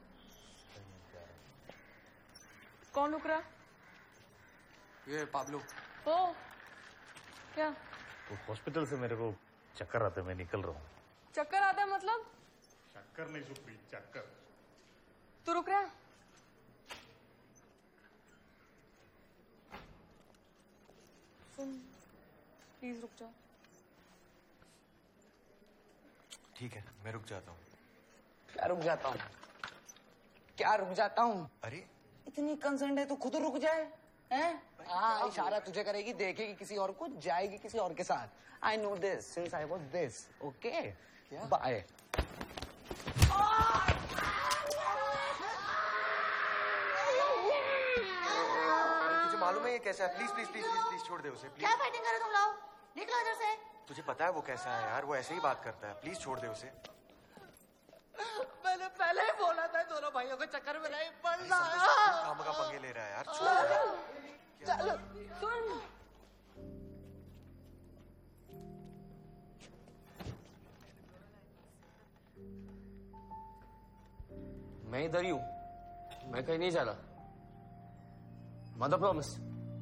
Speaker 14: कौन लुक रहा?
Speaker 15: ये पाब्लो।
Speaker 14: ओ क्या?
Speaker 20: तो हॉस्पिटल से मेरे को चक्कर आते, मैं निकल रहा हूँ।
Speaker 14: चक्कर आता है मतलब?
Speaker 20: चक्कर नहीं सुप्री, चक्कर।
Speaker 14: तू रुक रहा? सुन, प्लीज रुक जाओ।
Speaker 21: ठीक है, मैं रुक जाता हूँ।
Speaker 22: क्या रुक जाता हूँ? क्या रुक जाता हूँ?
Speaker 21: अरे
Speaker 22: इतनी कंसर्न है तो खुद रुक जाए, हैं? हाँ, इशारा तुझे करेगी, देखेगी किसी और को, जाएगी किसी और के साथ। I know this since I was this, okay? Bye.
Speaker 21: तुझे मालूम है ये कैसा है? Please please please please please छोड़ दे उसे, प्लीज।
Speaker 17: क्या फाइटिंग कर रहे हो तुम लोग? निकलो इधर से।
Speaker 21: तुझे पता है वो कैसा है यार, वो ऐसे ही बात करता है। प्लीज छोड़ दे उसे।
Speaker 17: मैंने पहले ही बोला
Speaker 6: मैं इधर ही हूं, मैं कहीं नहीं जा रहा। Mother promise.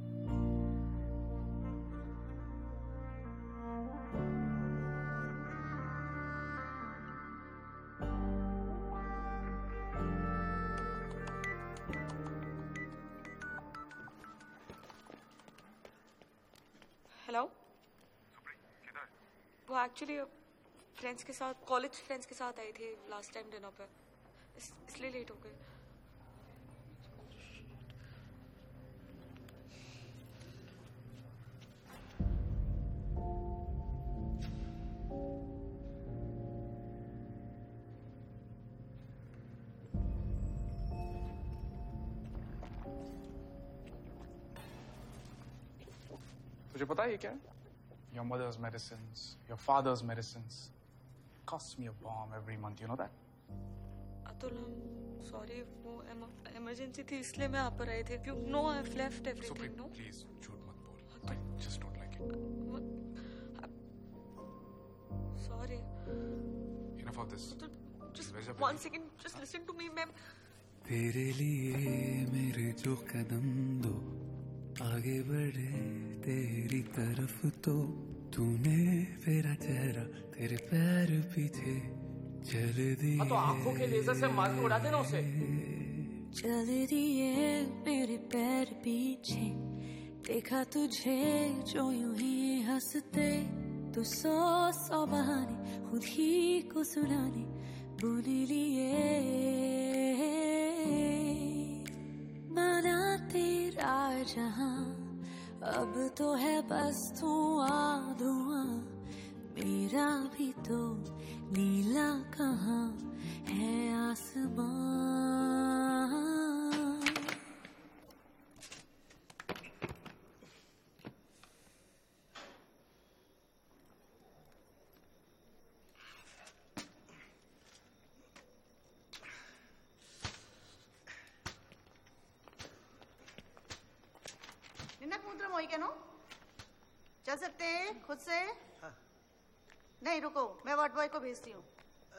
Speaker 14: हेलो। वो एक्चुअली फ्रेंड्स के साथ, कॉलेज फ्रेंड्स के साथ आई थी लास्ट टाइम डिनर पे, इस, इसलिए लेट हो गए।
Speaker 2: तुझे पता है ये क्या है? Your mother's medicines, your father's medicines. Costs me a bomb every month, you know that?
Speaker 14: Atul, sorry, वो इमरजेंसी थी इसलिए मैं यहाँ पर आई थी। You know I've left everything, no?
Speaker 2: Please, झूठ मत बोल. I just don't like it.
Speaker 14: Sorry.
Speaker 2: Enough of this.
Speaker 14: Just one second, just listen to me, ma'am.
Speaker 16: तेरे लिए मेरे जो कदम दो आगे बढ़े तेरी तरफ तो तूने मेरा चेहरा तेरे पैर पीछे चल दिए।
Speaker 6: तो आंखों के लेजर से मार के उड़ा देना उसे।
Speaker 19: चल दिए मेरे पैर पीछे, देखा तुझे जो यूं ही हंसते, तो सौ सौ बहाने खुद ही को सुनाने बुन लिए। माना तेरा जहां अब तो है बस धुआं धुआं, मेरा भी तो नीला कहाँ है आसमां।
Speaker 17: चल सकते हैं खुद से? हाँ। नहीं रुको, मैं वार्ड बॉय को भेजती हूँ।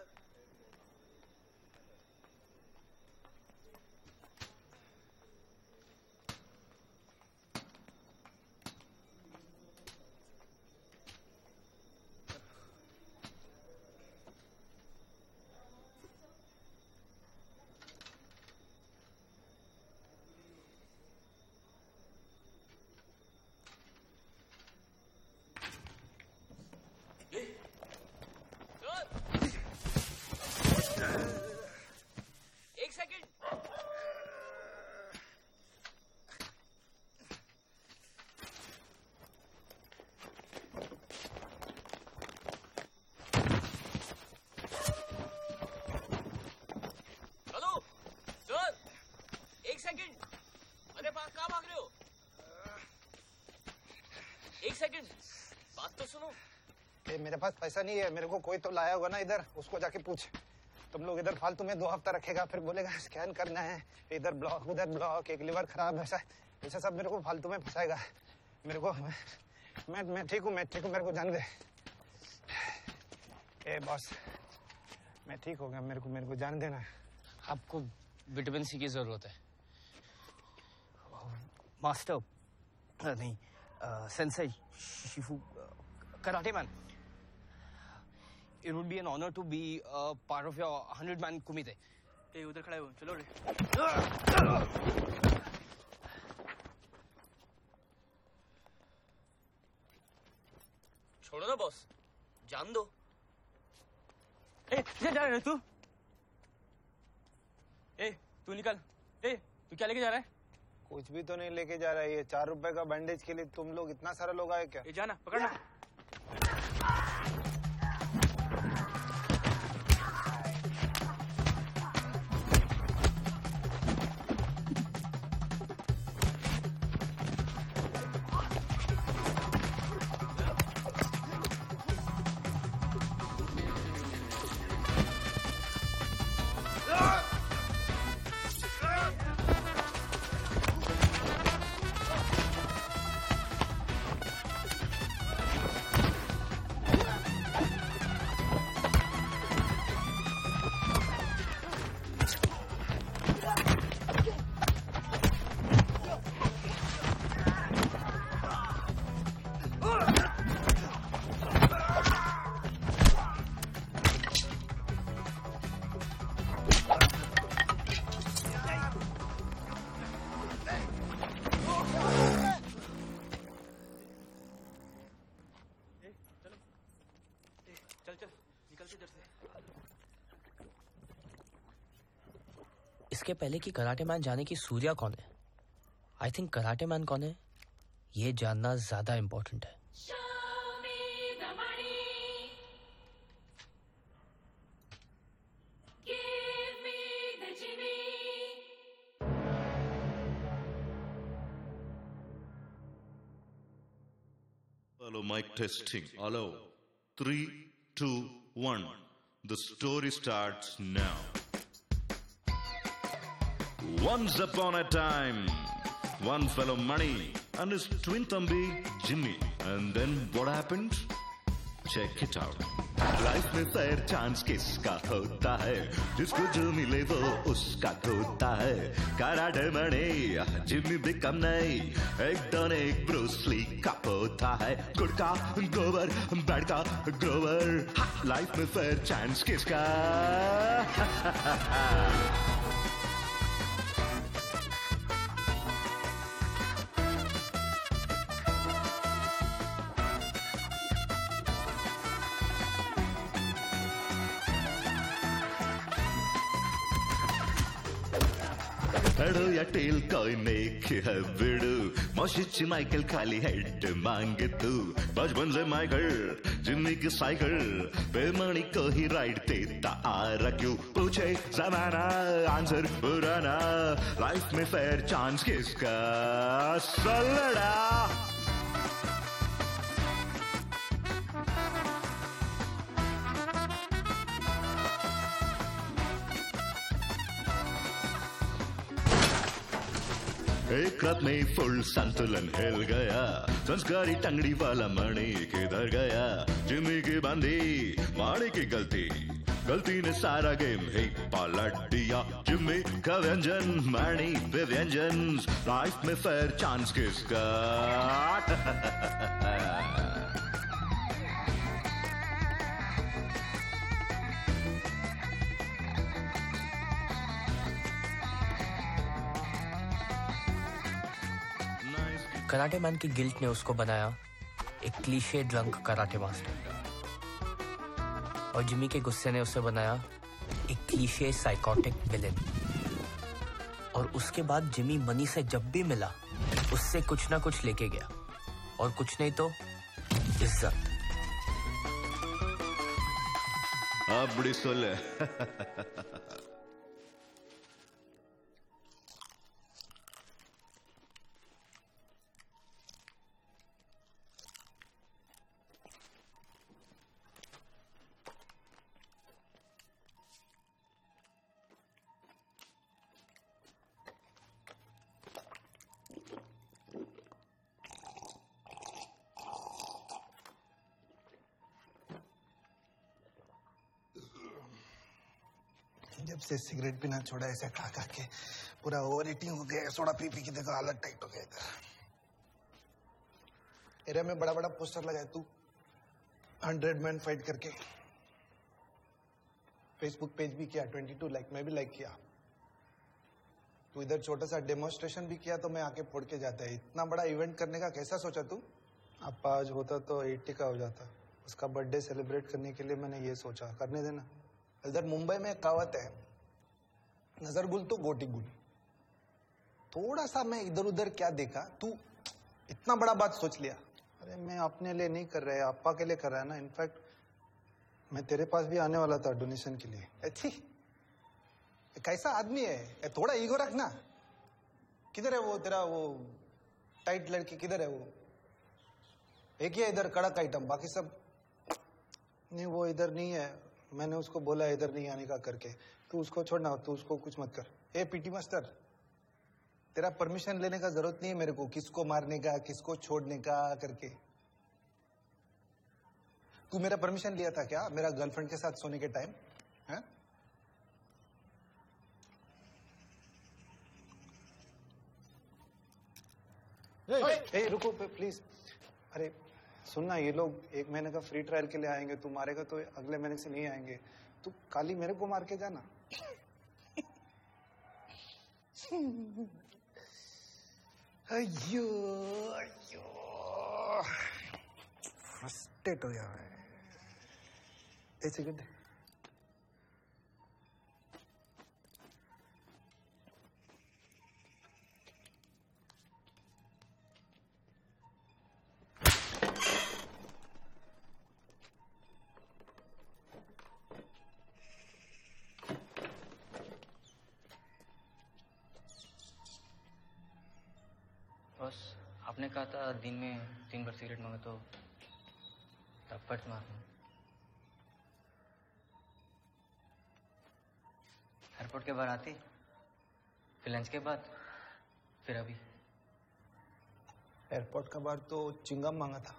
Speaker 21: मेरे पास पैसा नहीं है, मेरे को कोई तो लाया होगा ना इधर, उसको जाके पूछ। तुम लोग इधर फालतू में दो हफ्ता रखेगा, फिर बोलेगा स्कैन करना है, इधर ब्लॉक उधर ब्लॉक, एक लिवर खराब, ऐसा ऐसा सब मेरे को फालतू में फंसाएगा। मेरे को मैं मैं ठीक हूँ, मैं ठीक हूँ, मेरे को जान दे। ए बॉस, मैं ठीक हो गया, मेरे को मेरे को जान देना।
Speaker 6: आपको विटामिन सी की जरूरत है। मास्टर नहीं, sensei shifu karate man, it would be an honor to be a part of your hundred man kumite.
Speaker 15: ए उधर खड़ा है वो, चलो रे।
Speaker 6: छोड़ो ना बॉस, जान दो।
Speaker 15: ए किधर जा रहा है तू? ए तू निकल। ए तू क्या लेके जा रहा है?
Speaker 21: कुछ भी तो नहीं लेके जा रहा है। ये चार रुपए का बैंडेज के लिए तुम लोग इतना सारा लोग आए क्या?
Speaker 15: ए जाना, पकड़ना।
Speaker 1: इसके पहले कि कराटे मैन जाने की सूर्या कौन है, आई थिंक कराटे मैन कौन है ये जानना ज्यादा इंपॉर्टेंट है.
Speaker 4: Hello, mic testing. Hello. Three, two, one. The story starts now. Once upon a time, one fellow Mani and his twin Thambi Jimmy. And then what happened? Check it out. Life में fair chance किसका होता है, जिसको जो मिले वो उसका होता है. कराटे मणि जिम्मी बिकम नहीं, एक डन एक ब्रूसली का होता है. गुड का गोबर, बैड का ग्रोवर. लाइफ में फेयर चांस किसका? हेडो या टेल कोई नेक है बिडू, मौशिची माइकल खाली हेड मांगे तू. बचपन से माइकल जिम्मी की साइकिल पे मणि को ही राइड देता आ रहा क्यों? पूछे जमाना आंसर पुराना, लाइफ में फेयर चांस किसका? सलड़ा एक रात में फुल संतुलन हिल गया, संस्कारी टंगड़ी वाला मणि किधर गया? जिम्मी की बंदी मणि की गलती, गलती ने सारा गेम ही पलट दिया. जिम्मी का व्यंजन मणि पे व्यंजन, लाइफ में फेयर चांस किसका?
Speaker 1: कराटे मैन की गिल्ट ने उसको बनाया एक क्लीशे ड्रंक कराटे मास्टर, और जिमी के गुस्से ने उसे बनाया एक क्लीशे साइकोटिक विलेन. और उसके बाद जिमी मनी से जब भी मिला उससे कुछ ना कुछ लेके गया, और कुछ नहीं तो इज्जत.
Speaker 4: அப்படி சொல்லு.
Speaker 21: जब से सिगरेट पीना छोड़ा ऐसे खा खा के पूरा ओवर ईटिंग हो गया. सोडा पी पी के देखो हालत टाइट हो गया. इधर एरिया में बड़ा बड़ा पोस्टर लगाए, तू हंड्रेड मैन फाइट करके. फेसबुक पेज भी किया, ट्वेंटी टू लाइक मैं भी लाइक किया. तू इधर छोटा सा डेमोन्स्ट्रेशन भी किया तो मैं आके फोड़ के जाता है. इतना बड़ा इवेंट करने का कैसा सोचा तू? अब आज होता तो एट्टी का हो जाता. उसका बर्थडे सेलिब्रेट करने के लिए मैंने ये सोचा, करने देना. इधर मुंबई में कहावत है, नजर गुल तो गोटी गुल. थोड़ा सा मैं इधर उधर क्या देखा, तू इतना बड़ा बात सोच लिया. अरे मैं अपने लिए नहीं कर रहा है, अप्पा के लिए कर रहा है ना. इनफैक्ट मैं तेरे पास भी आने वाला था डोनेशन के लिए. अच्छी कैसा आदमी है, थोड़ा ईगो रखना. किधर है वो तेरा वो टाइट लड़की, किधर है वो? एक ही है इधर कड़क आइटम, बाकी सब नहीं. वो इधर नहीं है, मैंने उसको बोला इधर नहीं आने का करके. तू उसको छोड़ना, तू उसको कुछ मत कर. ए पीटी मास्टर, तेरा परमिशन लेने का जरूरत नहीं है मेरे को किसको मारने का किसको छोड़ने का करके. तू मेरा परमिशन लिया था क्या मेरा गर्लफ्रेंड के साथ सोने के टाइम? है ए, रुको प्लीज. अरे सुनना, ये लोग एक महीने का फ्री ट्रायल के लिए आएंगे. तू मारेगा तो अगले महीने से नहीं आएंगे. तू काली मेरे को मार के जाना. अयो अयो फ्रस्ट्रेट हो गया है. एक सेकंड.
Speaker 6: आपने कहा था दिन में तीन बार सिगरेट मांगे तो थप्पड़ मारूं। एयरपोर्ट के बाहर आते, फिर लंच के बाद, फिर अभी।
Speaker 21: एयरपोर्ट का बार तो चिंगम मांगा था।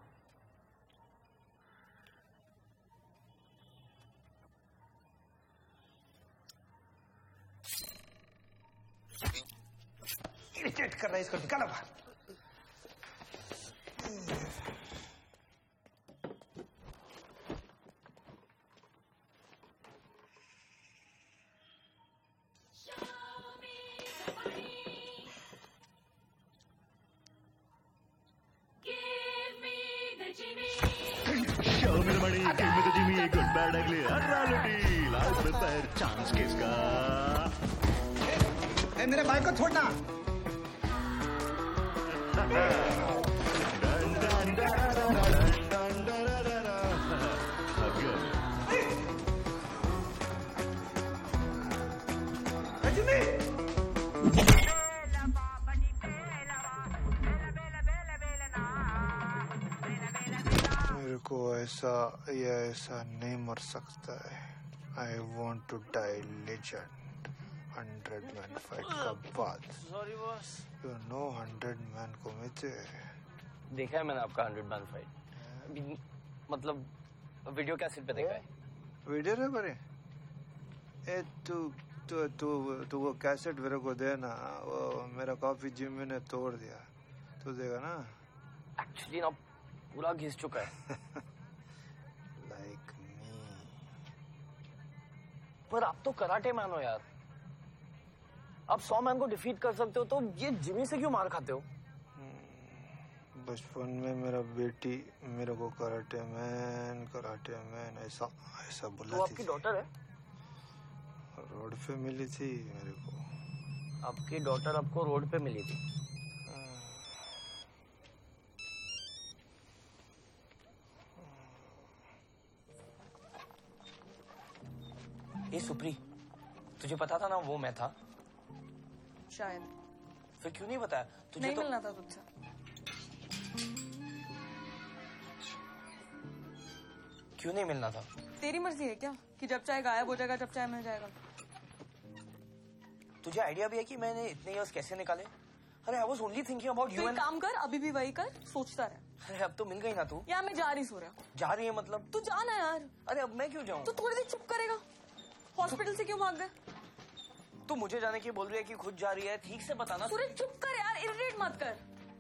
Speaker 21: इरिटेट कर रहा है, इसको निकालो बाहर।
Speaker 4: Show me the money, give me the Jimmy, good, bad, ugly, reality. Life में पैर चांस किसका?
Speaker 21: ए, मेरे भाई को छोड़ना। मेरे को ऐसा या ऐसा नहीं मर सकता है। I want to die legend. Hundred man fight का बाद।
Speaker 6: Sorry boss.
Speaker 21: You know hundred man को मुझे
Speaker 6: देखा है मैंने आपका हंड्रेड मैन फाइट, मतलब वीडियो कैसेट पे देखा है।
Speaker 21: वीडियो रे बरे ए तू तू तू तू वो कैसेट मेरे को देना, वो मेरा कॉफी जिम ने तोड़ दिया, तू देगा ना।
Speaker 6: एक्चुअली ना पूरा घिस चुका है।
Speaker 21: Like me.
Speaker 6: पर आप तो कराटे मैन हो यार, आप सौ मैन को डिफीट कर सकते हो, तो ये जिमी से क्यों मार खाते हो?
Speaker 21: बचपन में मेरा बेटी मेरे को कराटे मैन कराटे मैन ऐसा ऐसा बोला।
Speaker 6: तो आपकी डॉटर है?
Speaker 21: रोड पे मिली थी मेरे को।
Speaker 6: आपकी डॉटर आपको रोड पे मिली थी? ए सुप्री, तुझे पता था ना वो मैं था?
Speaker 14: शायद।
Speaker 6: फिर क्यों नहीं बताया? तुझे
Speaker 14: नहीं
Speaker 6: तो
Speaker 14: मिलना था तुझसे।
Speaker 6: क्यों नहीं मिलना था?
Speaker 14: तेरी मर्जी है क्या कि जब चाहे गायब हो जाएगा, जब चाहे मिल जाएगा?
Speaker 6: तुझे आइडिया भी है कि मैंने इतने इयर्स कैसे निकाले? अरे I was only thinking about you.
Speaker 14: तो एक काम कर, अभी भी वही कर, सोचता रहे।
Speaker 6: अरे अब तो मिल गई ना तू।
Speaker 14: यार मैं जा रही सूर्या।
Speaker 6: जा रही है मतलब?
Speaker 14: तू जाना यार।
Speaker 6: अरे अब मैं क्यों जाऊं?
Speaker 14: तू थोड़ी देर चुप करेगा? हॉस्पिटल से क्यों भाग गए?
Speaker 6: तू मुझे जाने की बोल रही है कि खुद जा रही है? ठीक से बताना।
Speaker 14: सूर्य चुप कर यार, इरिटेट मत कर।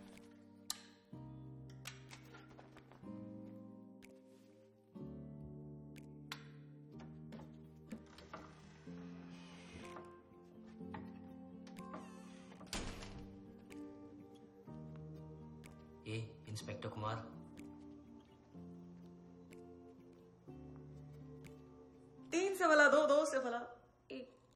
Speaker 6: ए इंस्पेक्टर कुमार,
Speaker 14: तीन से भला दो, दो से भला एक।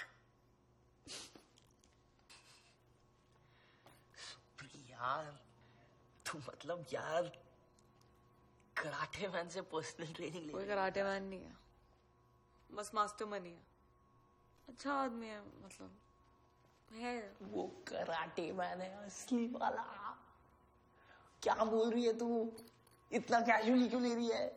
Speaker 6: यार तू मतलब यार कराटे मैन से पर्सनल ट्रेनिंग ले।
Speaker 14: कोई कराटे मैन नहीं है, बस मास्टर मनी है। अच्छा आदमी है, मतलब है।
Speaker 6: वो कराटे मैन है असली वाला। क्या बोल रही है तू? इतना कैजुअली क्यों ले रही है?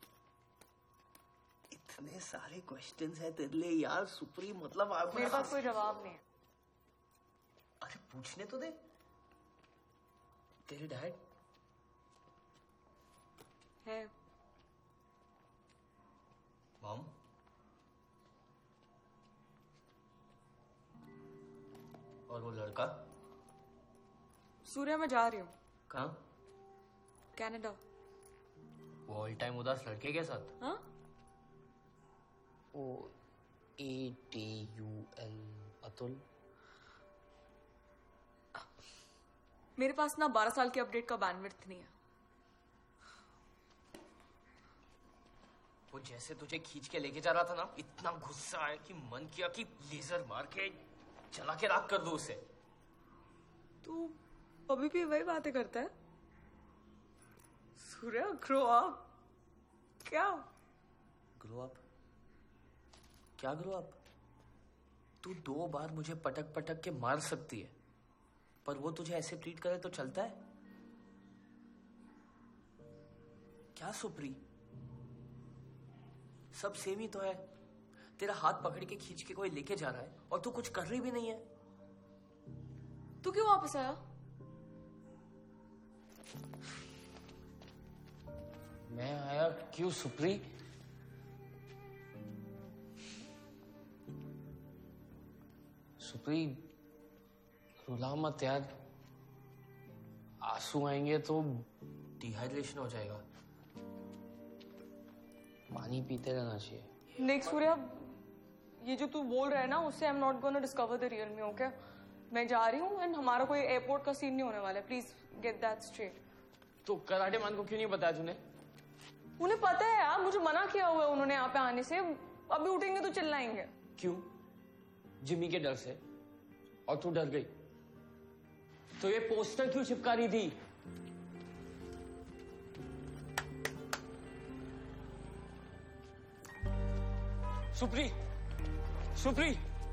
Speaker 6: इतने सारे क्वेश्चंस है तेरे लिए यार सुप्री, मतलब आप
Speaker 14: मेरे पास कोई जवाब नहीं है।
Speaker 6: अरे पूछने तो दे। तेरे डैड
Speaker 14: है?
Speaker 6: मॉम? और वो लड़का?
Speaker 14: सूर्या मैं जा रही हूँ।
Speaker 6: कहाँ?
Speaker 14: कनाडा।
Speaker 6: वो ऑल टाइम उदास लड़के के साथ?
Speaker 14: हाँ?
Speaker 6: O A T U L Atul.
Speaker 14: मेरे पास ना बारह साल की अपडेट का बैंडविड्थ नहीं है।
Speaker 6: वो जैसे तुझे खींच के लेके जा रहा था ना, इतना गुस्सा आया कि मन किया कि लेजर मार के चला के राख कर दो उसे।
Speaker 14: तू अभी भी वही बातें करता है? Surya grow up. क्या
Speaker 6: ग्रो अप? क्या ग्रो अप? तू दो बार मुझे पटक पटक के मार सकती है, पर वो तुझे ऐसे ट्रीट करे तो चलता है?
Speaker 1: क्या सुप्री? सब सेम ही तो है। तेरा हाथ पकड़ के खींच के कोई लेके जा रहा है और तू कुछ कर रही भी नहीं है।
Speaker 14: तू क्यों वापस आया?
Speaker 1: मैं आया क्यों सुप्री? सुप्री रुला मत यार, आंसू आएंगे तो डिहाइड्रेशन हो जाएगा। पानी पीते रहना चाहिए।
Speaker 14: देख सूर्या, ये जो तू बोल रहा है ना, उससे I am not gonna discover the real me, okay? मैं जा रही हूँ एंड हमारा कोई एयरपोर्ट का सीन नहीं होने वाला है। Please get that straight.
Speaker 6: तो कराटे मैन को क्यों नहीं बताया तूने?
Speaker 14: उन्हें पता है यार, मुझे मना किया हुआ है उन्होंने यहाँ पे आने से। अभी उठेंगे तो चिल्लाएंगे।
Speaker 6: क्यों? जिमी के डर से? और तू डर गई? तो ये पोस्टर क्यों चिपका रही थी? सुप्री, सुप्री,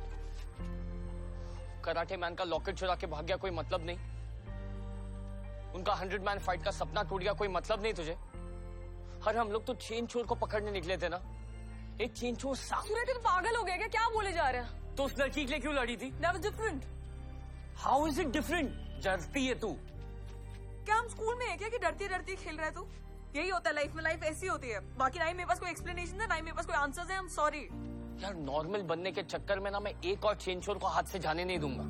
Speaker 6: कराटे मैन का लॉकेट चुरा के भाग गया, कोई मतलब नहीं? उनका हंड्रेड मैन फाइट का सपना टूट गया, कोई मतलब नहीं तुझे? हर हम लोग तो चेन चोर को पकड़ने निकले थे ना। एक चेन चोर साफ।
Speaker 14: सूर्य, तू पागल हो गया क्या? क्या बोले जा रहे हैं?
Speaker 6: तो उस लड़की के लिए क्यों लड़ी थी?
Speaker 14: That was different.
Speaker 6: How is it different? डरती है तू?
Speaker 14: क्या हम स्कूल में है क्या कि डरती डरती खेल रहा है तू? यही होता है लाइफ में, लाइफ ऐसी होती है। बाकी ना ही मेरे पास कोई एक्सप्लेनेशन है, ना ही मेरे पास कोई आंसर्स है। आई एम सॉरी
Speaker 6: यार, नॉर्मल बनने के चक्कर में ना मैं एक और चेन चोर को हाथ से जाने नहीं दूंगा।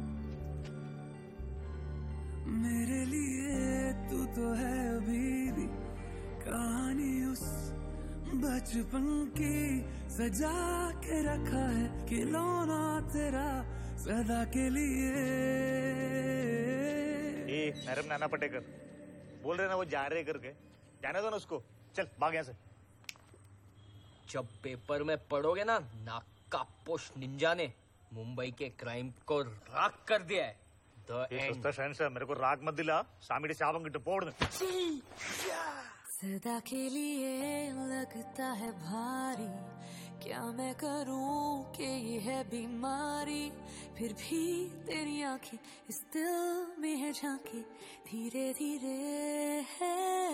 Speaker 16: मेरे लिए तू तो है अभी भी कहानी उस बचपन की, सजा के रखा है खिलौना तेरा सदा के लिए।
Speaker 20: ए मैडम नाना पटेकर बोल रहे ना वो जा रहे करके, जाने दो ना उसको। चल भाग यहाँ से।
Speaker 6: जब पेपर में पढ़ोगे ना, नाकापोश निंजा ने मुंबई के क्राइम को राख कर दिया है। The end.
Speaker 20: सर मेरे को राग मत दिला, सामिडी सावंगिट पोड़ दे।
Speaker 19: सदा के लिए लगता है भारी, क्या मैं करूं कि ये है बीमारी। फिर भी तेरी आंखें इस दिल में है झांकी, धीरे धीरे है।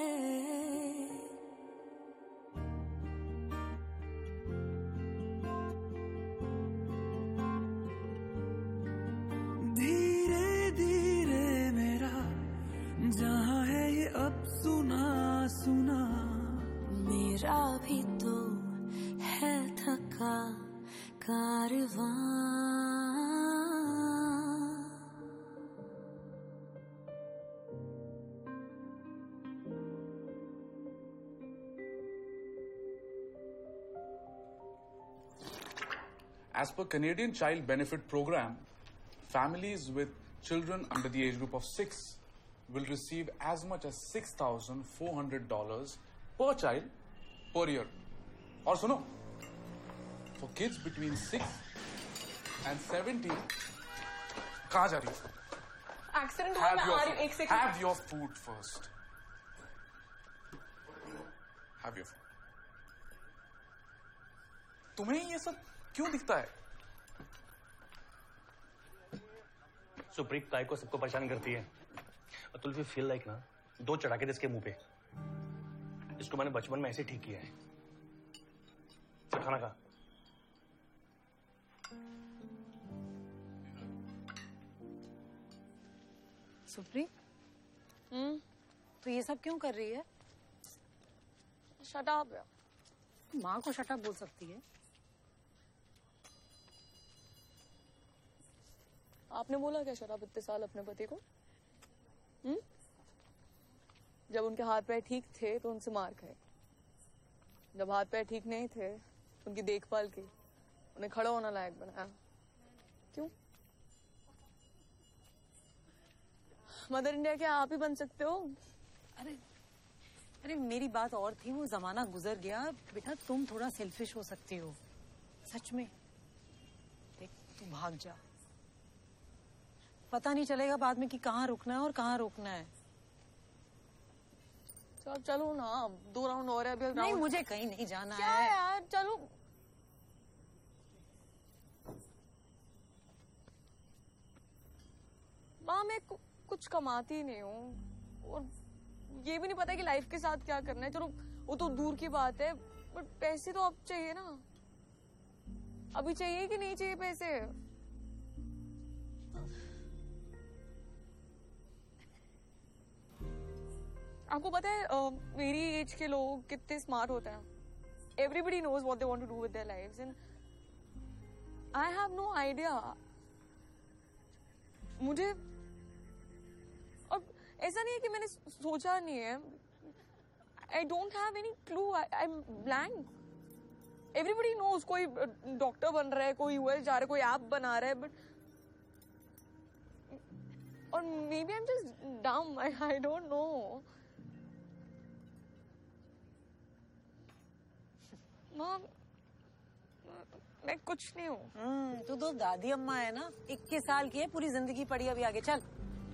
Speaker 16: धीरे धीरे मेरा जहाँ है ये अब सुना सुना।
Speaker 19: मेरा भी तो है थका कारवां।
Speaker 2: As per Canadian Child Benefit Program, families with children under the age group of six will receive as much as six thousand four hundred dollars per child per year. और सुनो, for kids between six and seventeen, कहाँ जा रही हो?
Speaker 14: Accident हुआ, मैं आ रही हूँ, एक second.
Speaker 2: Have your food first. Have your food. तुम्हें ये सब क्यों दिखता है?
Speaker 20: सुप्रीत काय को सबको परेशान करती है। अतुल भी फील लाइक ना दो चढ़ाके दे इसके मुंह पे। इसको मैंने बचपन में ऐसे ठीक किया है। चल खाना खा।
Speaker 8: सुप्री,
Speaker 14: हम्म,
Speaker 8: तो ये सब क्यों कर रही है?
Speaker 14: शट अप यार।
Speaker 8: माँ को शट अप बोल सकती है।
Speaker 14: आपने बोला क्या शट अप इतने साल अपने पति को? हम्म? जब उनके हाथ पैर ठीक थे तो उनसे मार खाए, जब हाथ पैर ठीक नहीं थे उनकी देखभाल की, उन्हें खड़ा होना लायक बनाया। क्यों? मदर इंडिया क्या आप ही बन सकते हो?
Speaker 8: अरे अरे मेरी बात और थी, वो जमाना गुजर गया बेटा। तुम थोड़ा सेल्फिश हो सकती हो, सच में। देख, तू भाग जा, पता नहीं चलेगा बाद में कि कहाँ रुकना है और कहाँ रोकना है।
Speaker 14: चल चलो ना, दो राउंड और है अभी।
Speaker 8: नहीं, मुझे कहीं नहीं जाना
Speaker 14: क्या
Speaker 8: है
Speaker 14: यार, चलो। माँ, मैं कु, कुछ कमाती नहीं हूँ और ये भी नहीं पता कि लाइफ के साथ क्या करना है। चलो वो तो दूर की बात है, बट पैसे तो अब चाहिए ना। अभी चाहिए कि नहीं चाहिए पैसे? आपको पता है uh, मेरी एज के लोग कितने स्मार्ट होते हैं। Everybody knows what they want to do with their lives and I have no idea. मुझे और ऐसा नहीं है कि मैंने सोचा नहीं है। I don't have any clue. I, I'm blank. Everybody knows कोई डॉक्टर बन रहा है, कोई यूएस जा रहा है, कोई ऐप बना रहा है, but और maybe I'm just dumb. I, I don't know. Mom, मैं कुछ नहीं हूँ।
Speaker 8: हम्म, तू तो दादी अम्मा है ना, इक्कीस साल की है, पूरी जिंदगी पड़ी अभी आगे। चल।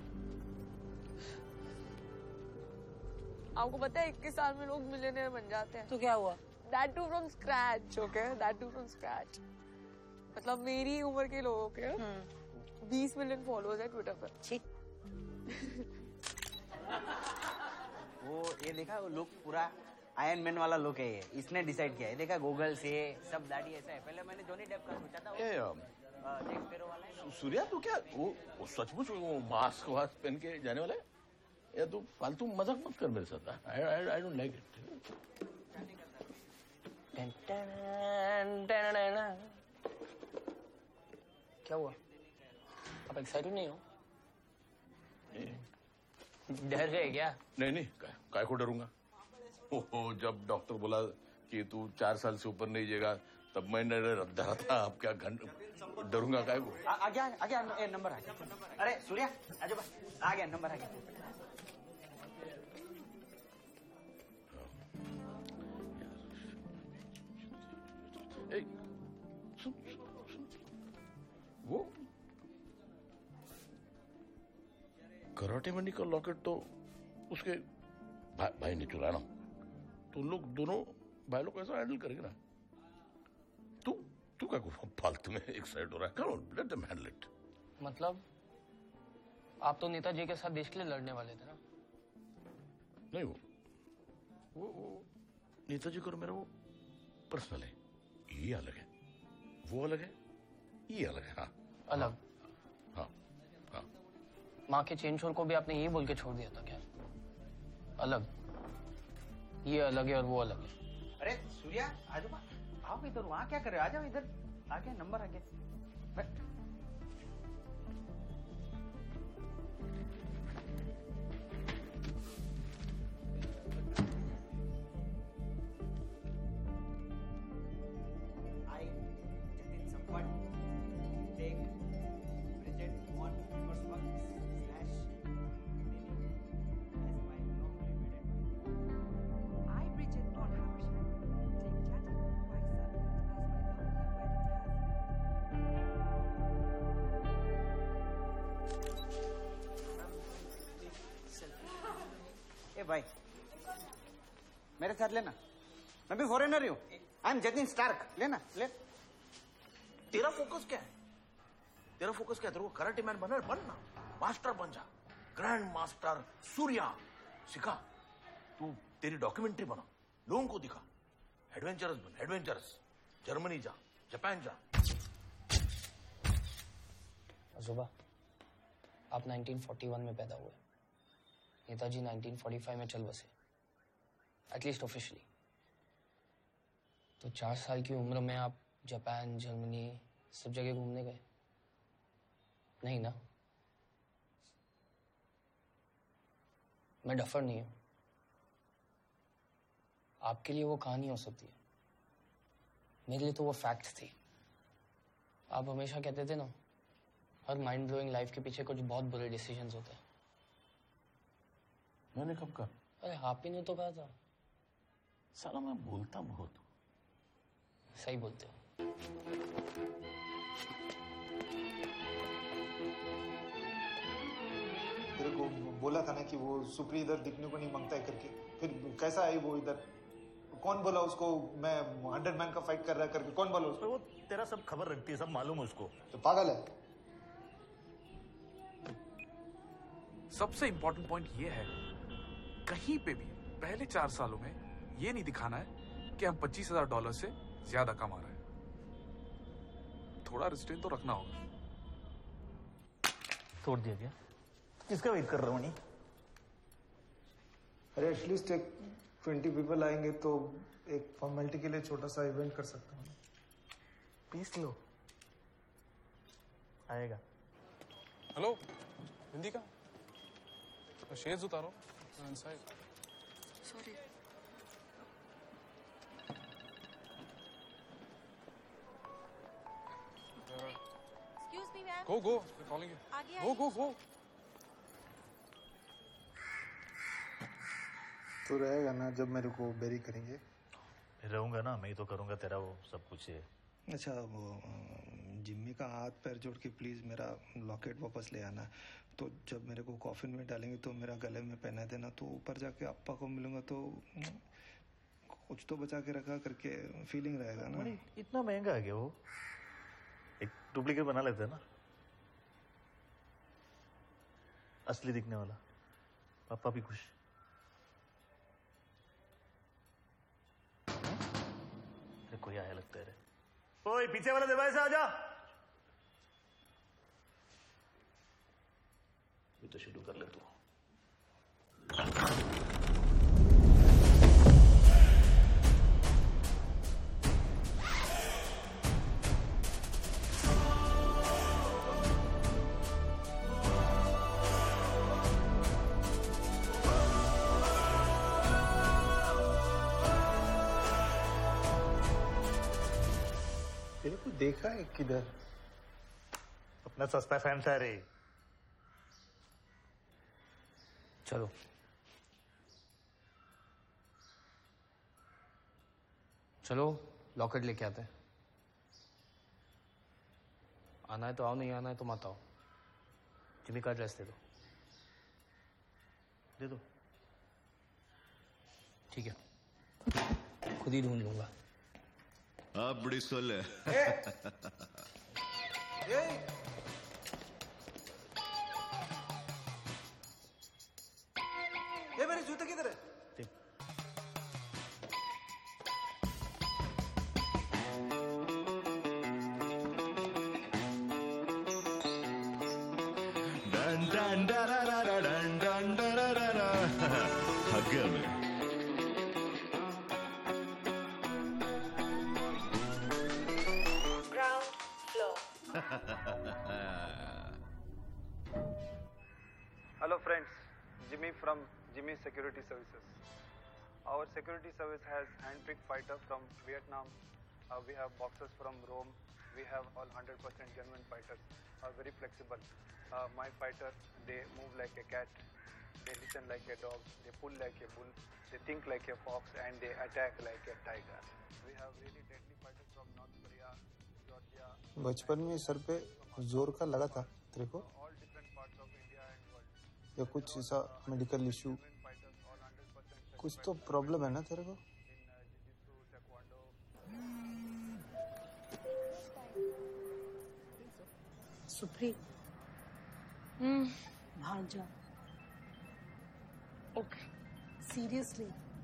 Speaker 14: आपको पता है इक्कीस साल में लोग मिलियनेयर बन जाते हैं।
Speaker 8: तो क्या हुआ?
Speaker 14: That too from scratch, okay? That too from scratch. मतलब मेरी उम्र के लोगों के बीस मिलियन फॉलोअर्स है ट्विटर पर।
Speaker 8: ठीक।
Speaker 22: वो ये देखा, वो लुक पूरा आयरन मैन वाला लुक है ये, इसने डिसाइड किया है। देखा गूगल से सब दाढ़ी ऐसा है। पहले मैंने जॉनी डेप का सोचा था,
Speaker 3: ये
Speaker 22: जैक स्पैरो वाला है।
Speaker 3: सूर्या तू क्या वो, वो सचमुच वो मास्क वास्क पहन के जाने वाला है या तू फालतू मजाक मत कर मेरे साथ। I I I don't like it.
Speaker 6: क्या हुआ? आप एक्साइटेड नहीं हो? डर रहे क्या?
Speaker 3: नहीं नहीं, काय को डरूंगा। ओहो, जब डॉक्टर बोला कि तू चार साल से ऊपर नहीं जाएगा तब मैं डरा था। अब क्या डरूंगा काय को?
Speaker 22: आ गया आ गया ए, नंबर आ गया। अरे सूर्या आजो बस, आ गया नंबर आ गया।
Speaker 3: ए, सुन, सुन, सुन। वो कराटे मंडी का लॉकेट तो उसके भा, भाई ने चुराया ना, तो उन लोग दोनों भाई लोग ऐसा हैंडल करेंगे ना। तू तू क्या करो फालतू में एक साइड हो रहा है। Come let them handle it.
Speaker 6: मतलब आप तो नेताजी के साथ देश के लिए लड़ने वाले थे ना?
Speaker 3: नहीं, वो वो, वो नेताजी को मेरा वो पर्सनल है, ये अलग है। वो अलग है, ये अलग है। हाँ
Speaker 6: अलग।
Speaker 3: हाँ हाँ।
Speaker 6: माँ के चेन छोर को भी आपने यही बोल के छोड़ दिया था क्या? अलग, ये अलग है और वो अलग है।
Speaker 22: अरे सूर्या आजो बा, आओ इधर। वहाँ क्या कर रहे हो? आ जाओ इधर। आ गया नंबर आ गया। भाई मेरे साथ लेना, मैं भी फॉरेनर ही हूँ। I am Jatin Stark. लेना ले।
Speaker 3: तेरा फोकस क्या है? तेरा फोकस क्या है? तेरे को कराटे मैन बनना है, बनना मास्टर बन जा, ग्रैंड मास्टर सूर्या सिखा। तू तेरी डॉक्यूमेंट्री बना, लोगों को दिखा, एडवेंचरस बन, एडवेंचरस। जर्मनी जा, जापान जा।
Speaker 6: अजूबा, आप नाइनटीन फोर्टी वन में पैदा हुए, नेताजी नाइनटीन फोर्टी फाइव में चल बसे, एटलीस्ट ऑफिशियली। तो चार साल की उम्र में आप जापान, जर्मनी सब जगह घूमने गए? नहीं ना? मैं डफर नहीं हूं। आपके लिए वो कहानी हो सकती है, मेरे लिए तो वो फैक्ट थी। आप हमेशा कहते थे ना, हर माइंड ब्लोइंग लाइफ के पीछे कुछ बहुत बुरे डिसीजंस होते हैं।
Speaker 3: मैंने कब कहा?
Speaker 6: अरे आप ही ने तो कहा था।
Speaker 3: साला मैं बोलता बहुत हूँ।
Speaker 6: सही बोलते हो।
Speaker 21: तेरे को बोला था ना कि वो सुप्री इधर दिखने को नहीं मांगता है करके, फिर कैसा आई वो इधर? कौन बोला उसको मैं हंड्रेड मैन का फाइट कर रहा है करके? कौन बोला उसको?
Speaker 7: वो तेरा सब खबर रखती है, सब मालूम है उसको।
Speaker 21: तो पागल है।
Speaker 2: सबसे इंपॉर्टेंट पॉइंट ये है, कहीं पे भी पहले चार सालों में ये नहीं दिखाना है कि हम पच्चीस हजार डॉलर से ज्यादा कमा रहे हैं। थोड़ा रिस्ट्रेन तो रखना होगा।
Speaker 7: तोड़ दिया क्या? किसका वेट कर रहा हूँ? नहीं
Speaker 10: अरे एटलीस्ट एक ट्वेंटी पीपल आएंगे तो एक फॉर्मेलिटी के लिए छोटा सा इवेंट कर सकता हूँ।
Speaker 7: पीस लो, आएगा।
Speaker 2: हेलो, हिंदी का शेड्स उतारो inside.
Speaker 14: Sorry.
Speaker 8: Excuse me, ma'am.
Speaker 2: Go, go. They're calling you.
Speaker 8: आगे
Speaker 2: Go, go, go.
Speaker 10: तो रहेगा ना जब मेरे को बेरी करेंगे?
Speaker 7: रहूंगा ना, मैं ही तो करूंगा तेरा वो सब कुछ है।
Speaker 10: अच्छा, वो जिम्मी का हाथ पैर जोड़ के प्लीज मेरा लॉकेट वापस ले आना। तो जब मेरे को कॉफिन में डालेंगे तो मेरा गले में पहना देना, तो ऊपर जाके अप्पा को मिलूंगा तो कुछ तो बचा के रखा करके फीलिंग रहेगा ना।
Speaker 7: इतना महंगा है क्या वो? एक डुप्लीकेट बना लेते हैं ना, असली दिखने वाला। पापा भी खुश। अरे कोई आया लगता है रे। ओए पीछे वाला दरवाजे से आ जा। ये तो शुरू कर ले तू।
Speaker 10: तेरे को देखा है किधर?
Speaker 7: अपना सस्ता फैन था रे।
Speaker 6: चलो चलो लॉकेट लेके आते हैं। आना है तो आओ, नहीं आना है तो मत आओ। जिम्मी का एड्रेस दे दो।
Speaker 7: दे दो।
Speaker 6: ठीक है, खुद ही ढूंढ लूंगा।
Speaker 4: अब बड़ी सोल है।
Speaker 10: ये मेरे जूते किधर है?
Speaker 4: डन डन डरारारा, डन डन डरारारा। हग गया मैं।
Speaker 19: Ground floor.
Speaker 10: Hello friends, Jimmy from Jimmy Security Services. Our security service has hand-picked fighter from Vietnam. Uh, we have boxers from Rome. We have all one hundred percent genuine fighters. Are very flexible. Uh, my fighter, they move like a cat. They listen like a dog. They pull like a bull. They think like a fox, and they attack like a tiger. We have really deadly fighters from North Korea, Georgia.
Speaker 21: बचपन में sir पे जोर का लगा था तेरे को? या कुछ ऐसा मेडिकल इशू, कुछ तो प्रॉब्लम है ना तेरे को?
Speaker 8: सुप्री, भाग जा।
Speaker 14: ओके।
Speaker 8: सीरियसली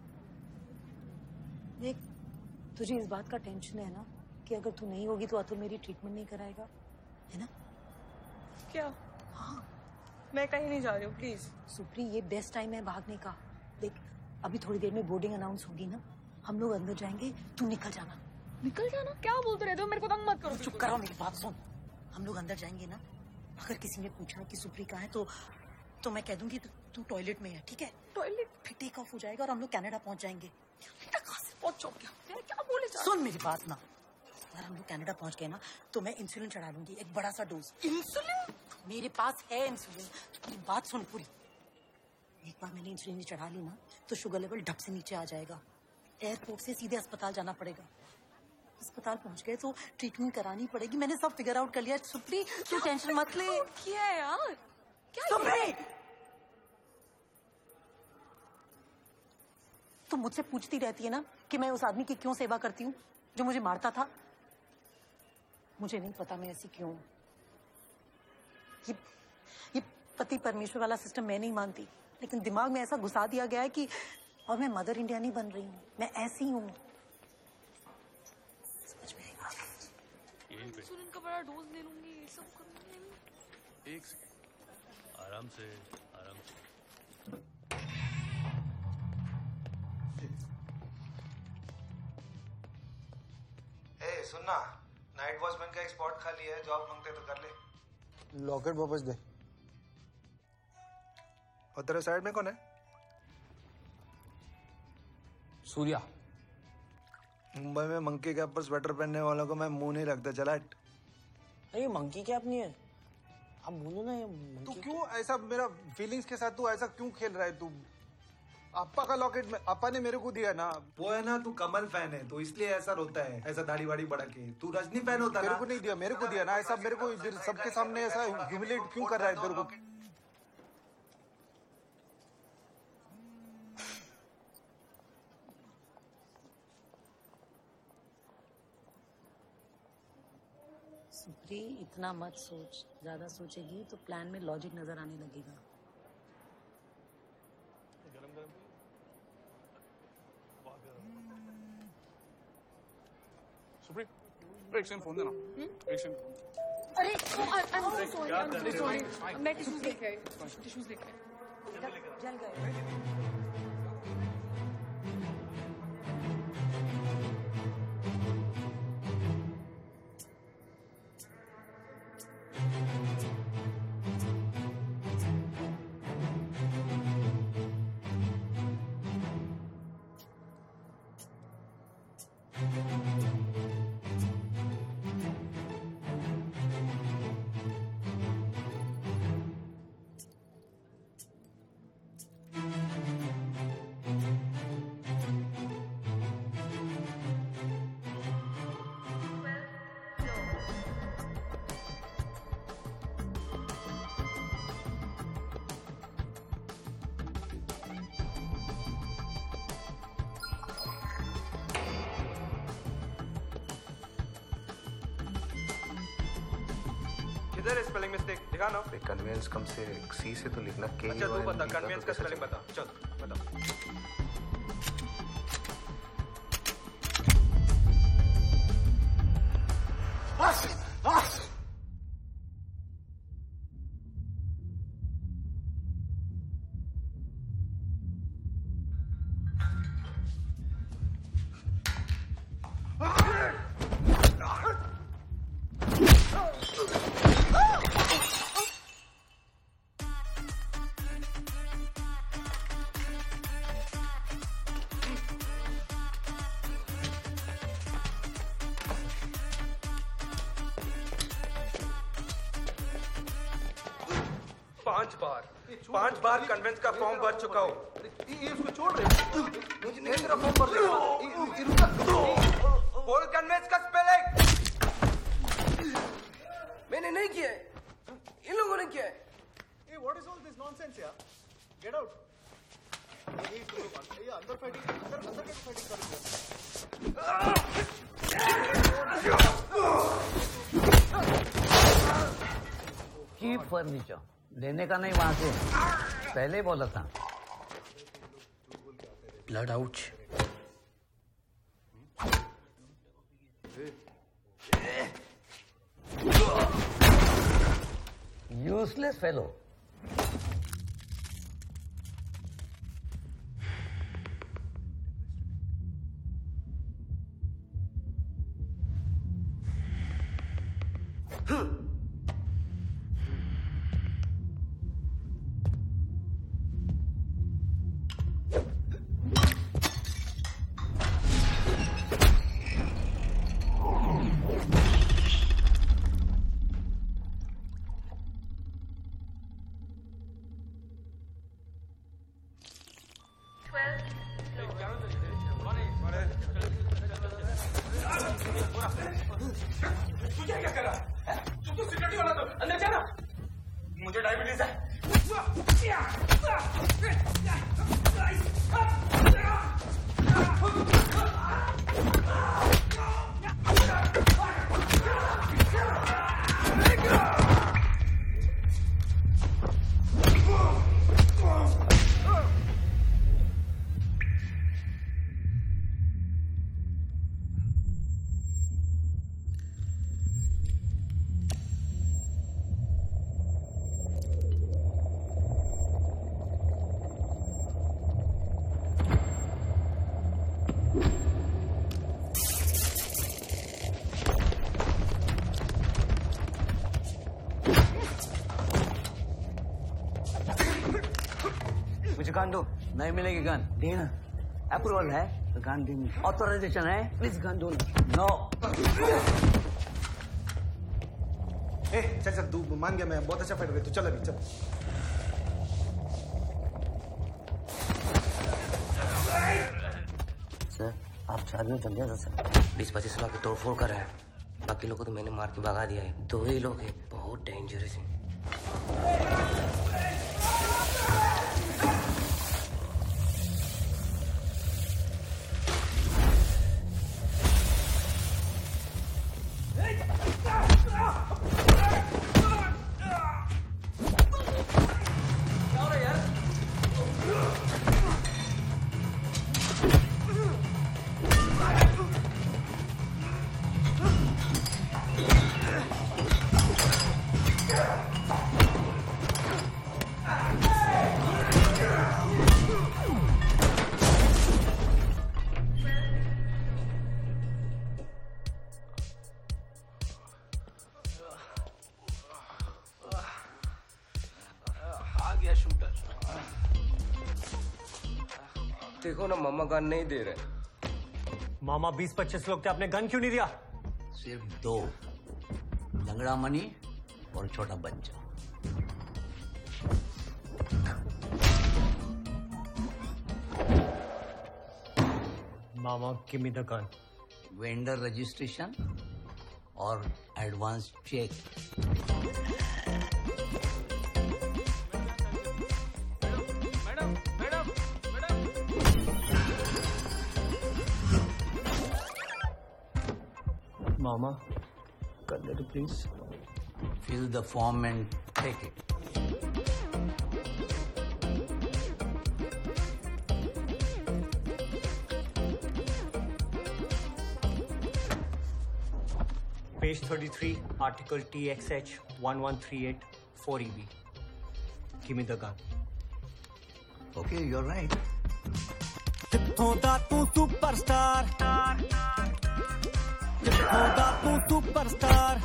Speaker 8: देख, तुझे इस बात का टेंशन है ना कि अगर तू नहीं होगी तो अतुल मेरी ट्रीटमेंट नहीं कराएगा, है ना?
Speaker 14: क्या?
Speaker 8: हाँ।
Speaker 14: मैं कहीं नहीं जा रही हूँ, प्लीज।
Speaker 8: सुप्री, ये बेस्ट टाइम है भागने का। देख, अभी थोड़ी देर में बोर्डिंग अनाउंस होगी ना, हम लोग अंदर जाएंगे, तू निकल जाना।
Speaker 14: निकल जाना? क्या बोलते रहते हो? मेरे को तंग मत करो।
Speaker 8: चुप करो, मेरी बात सुन। हम लोग अंदर जाएंगे ना, अगर किसी ने पूछा कि सुप्री कहाँ है तो तो मैं कह दूंगी तू टॉयलेट में है, ठीक है?
Speaker 14: टॉयलेट?
Speaker 8: फिर टेक ऑफ हो जाएगा और हम लोग कनाडा पहुंच जाएंगे।
Speaker 14: कहाँ से पहुंचोगे? क्या बोले जा?
Speaker 8: सुन मेरी बात ना, अगर हम लोग कनाडा पहुंच गए ना तो मैं इंसुलिन चढ़ा लूंगी, एक बड़ा सा डोज।
Speaker 14: इंसुलिन?
Speaker 8: मेरे पास है इंसुलिन। तो बात सुन पूरी। एक बार मैंने इंसुलिन चढ़ा ली ना तो शुगर लेवल ढप से नीचे आ जाएगा। एयरपोर्ट से सीधे अस्पताल जाना पड़ेगा। अस्पताल पहुंच गए तो ट्रीटमेंट करानी पड़ेगी। मैंने सब फिगर आउट कर लिया। सुप्री, तू टेंशन मत ले।
Speaker 14: क्या है यार? क्या
Speaker 8: सुप्री, तुम मुझसे पूछती रहती है ना कि मैं उस आदमी की क्यों सेवा करती हूँ जो मुझे मारता था। मुझे नहीं पता मैं ऐसी क्यों। ये ये पति परमेश्वर वाला सिस्टम मैं नहीं मानती, लेकिन दिमाग में ऐसा घुसा दिया गया है कि और मैं मदर इंडिया नहीं बन रही हूँ, मैं ऐसी हूँ। समझ में आएगा।
Speaker 14: इंसुलिन का बड़ा डोज ले लूंगी, ये सब करूंगी।
Speaker 2: एक सेकंड,
Speaker 20: आराम से आराम से।
Speaker 21: ए सुनना, नाइट वॉचमैन का एक स्पॉट खाली है, जॉब मांगते तो कर ले।
Speaker 9: लॉकेट वापस दे। और तेरे साइड में कौन है?
Speaker 6: सूर्या।
Speaker 9: मुंबई में मंकी कैप पर स्वेटर पहनने वालों को मैं मुंह नहीं रखता। चला हट।
Speaker 1: अरे मंकी कैप नहीं है, आप बोलो ना ये
Speaker 9: तू क्यों ऐसा मेरा फीलिंग्स के साथ तू ऐसा क्यों खेल रहा है? तू अप्पा का लॉकेट में अप्पा ने मेरे को दिया ना। वो है ना, तू कमल फैन है तो इसलिए ऐसा रोता है, ऐसा दाढ़ी वाड़ी बढ़ा के। तू रजनी फैन होता है। मेरे को नहीं दिया, मेरे को दिया ना ऐसा। मेरे को सबके सामने ऐसा ह्यूमिलेट क्यों कर रहा है तेरे को?
Speaker 8: सुप्री, इतना मत सोच। ज्यादा सोचेगी तो प्लान में लॉजिक नजर आने लगेगा।
Speaker 2: सुप्री, एक सेकंड फोन देना। एक सेकंड।
Speaker 14: अरे I am sorry, I am sorry. मैं टिश्यूज लेके आई, टिश्यूज लेके आई।
Speaker 8: जल गए।
Speaker 21: किधर है स्पेलिंग मिस्टेक? दिखा ना। कन्वेंस कम से सी से तो लिखना। के अच्छा तू बता, कन्वेंस का स्पेलिंग बता। चल बता। पांच बार पांच बार कन्वेंस का फॉर्म भर चुका हूँ। ये उसको छोड़ रहे मुझे नहीं तेरा फॉर्म भर देगा। बोल कन्वेंस का स्पेलिंग। मैंने नहीं किया है, इन लोगों ने किया है।
Speaker 9: Hey, what is all this nonsense यार? Get out. ये ये अंदर फाइटिंग अंदर अंदर कैसे फाइटिंग करोगे?
Speaker 12: चीप फर्नीचर लेने का नहीं वहां से, पहले ही बोला था।
Speaker 1: Blood ouch.
Speaker 12: Useless fellow.
Speaker 21: मुझे डायबिटीज है।
Speaker 12: मुझे गन दो। नहीं मिलेगी गन। देना। अप्रूवल है तो गन देंगे। ऑथराइजेशन है प्लीज गन दो। नो।
Speaker 9: ए चल चल तू मान गया, मैं बहुत अच्छा फाइटर है, तू चल अभी चल।
Speaker 1: सर आप चार में बन जाए सर। बीस पच्चीस लाख तोड़ फोड़ कर रहा है, बाकी लोगों को तो मैंने मार के भगा दिया है। दो ही लोग हैं, बहुत डेंजरस है।
Speaker 5: देखो ना मामा गन नहीं दे रहे।
Speaker 18: मामा बीस पच्चीस लोग थे, आपने गन क्यों नहीं दिया?
Speaker 12: सिर्फ दो, लंगड़ा मनी और छोटा बच्चा।
Speaker 18: मामा give me the gun.
Speaker 12: Vendor registration और advance cheque.
Speaker 18: Mama, cut it please.
Speaker 12: Fill the form and take it.
Speaker 18: Page thirty-three, Article T X H one one three eight four E B. Give me the gun.
Speaker 12: Okay, you're right.
Speaker 16: कित्थों दा तू superstar, कित्थों दा तू superstar.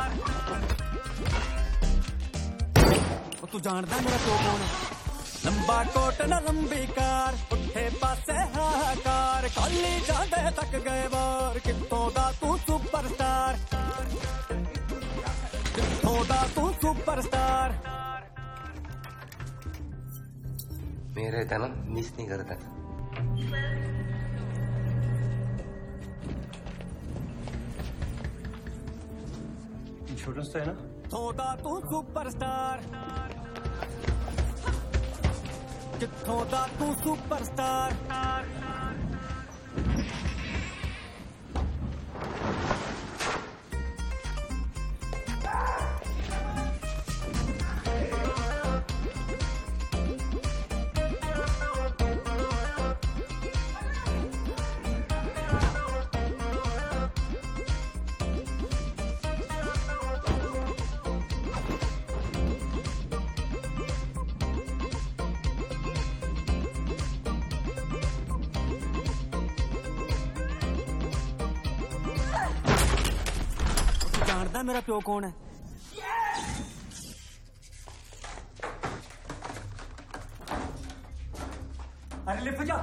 Speaker 16: ओ तू जानदा मेरा प्यो कौन है? लंबा कोट न लंबी कार, पुट्ठे पासे हाहाकार, खाली जांदे थक गए बार। कित्थों दा तू सुपरस्टार, कित्थों दा तू सुपरस्टार।
Speaker 5: मेरे था ना मिस नहीं करता।
Speaker 18: इंश्योरेंस तो है ना?
Speaker 16: थोड़ा तू सुपरस्टार, कित्थों दा तू सुपरस्टार। जानदा मेरा प्यो कौन है?
Speaker 18: अरे लिफ्ट जा।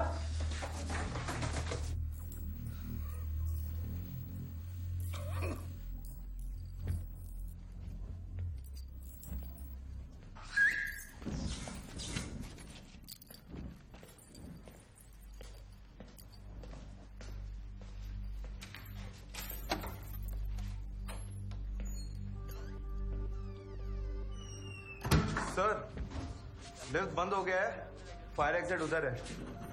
Speaker 9: सर लिफ्ट बंद हो गया है, फायर एग्जिट उधर है।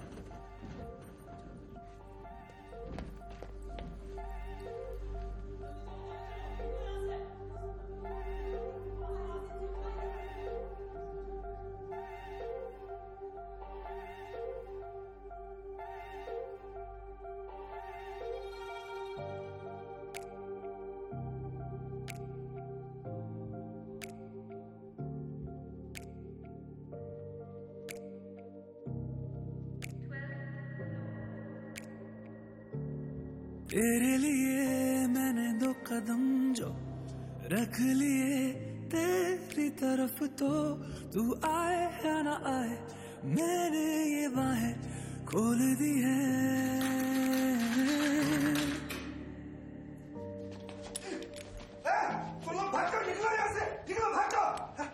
Speaker 16: तेरे लिए मैंने दो कदम जो रख लिए तेरी तरफ, तो तू आए या ना आए मैंने ये बाहें खोल दी है।
Speaker 21: तुम लोग भाग कर निकलो यहाँ से, निकलो भाग जाओ।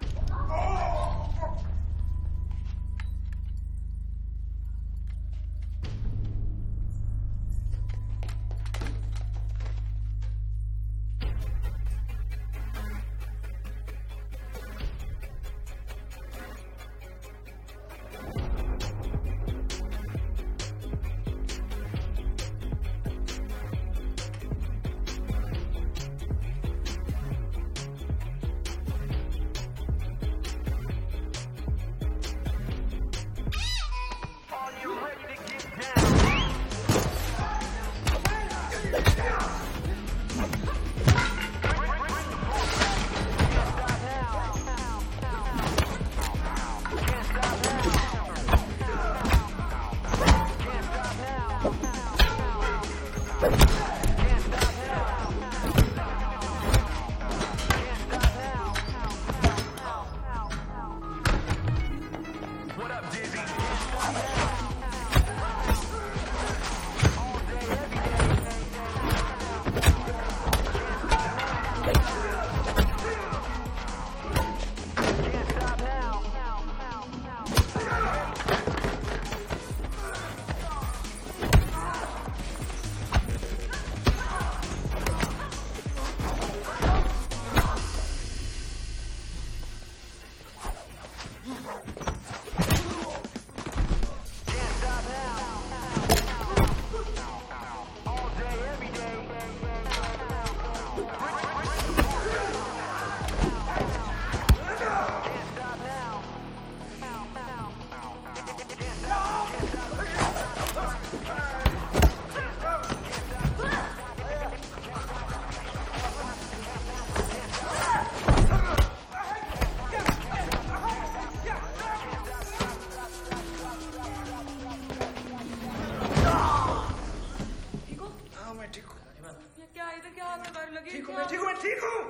Speaker 16: ठीक हूँ मैं ठीक हूँ मैं ठीक हूँ।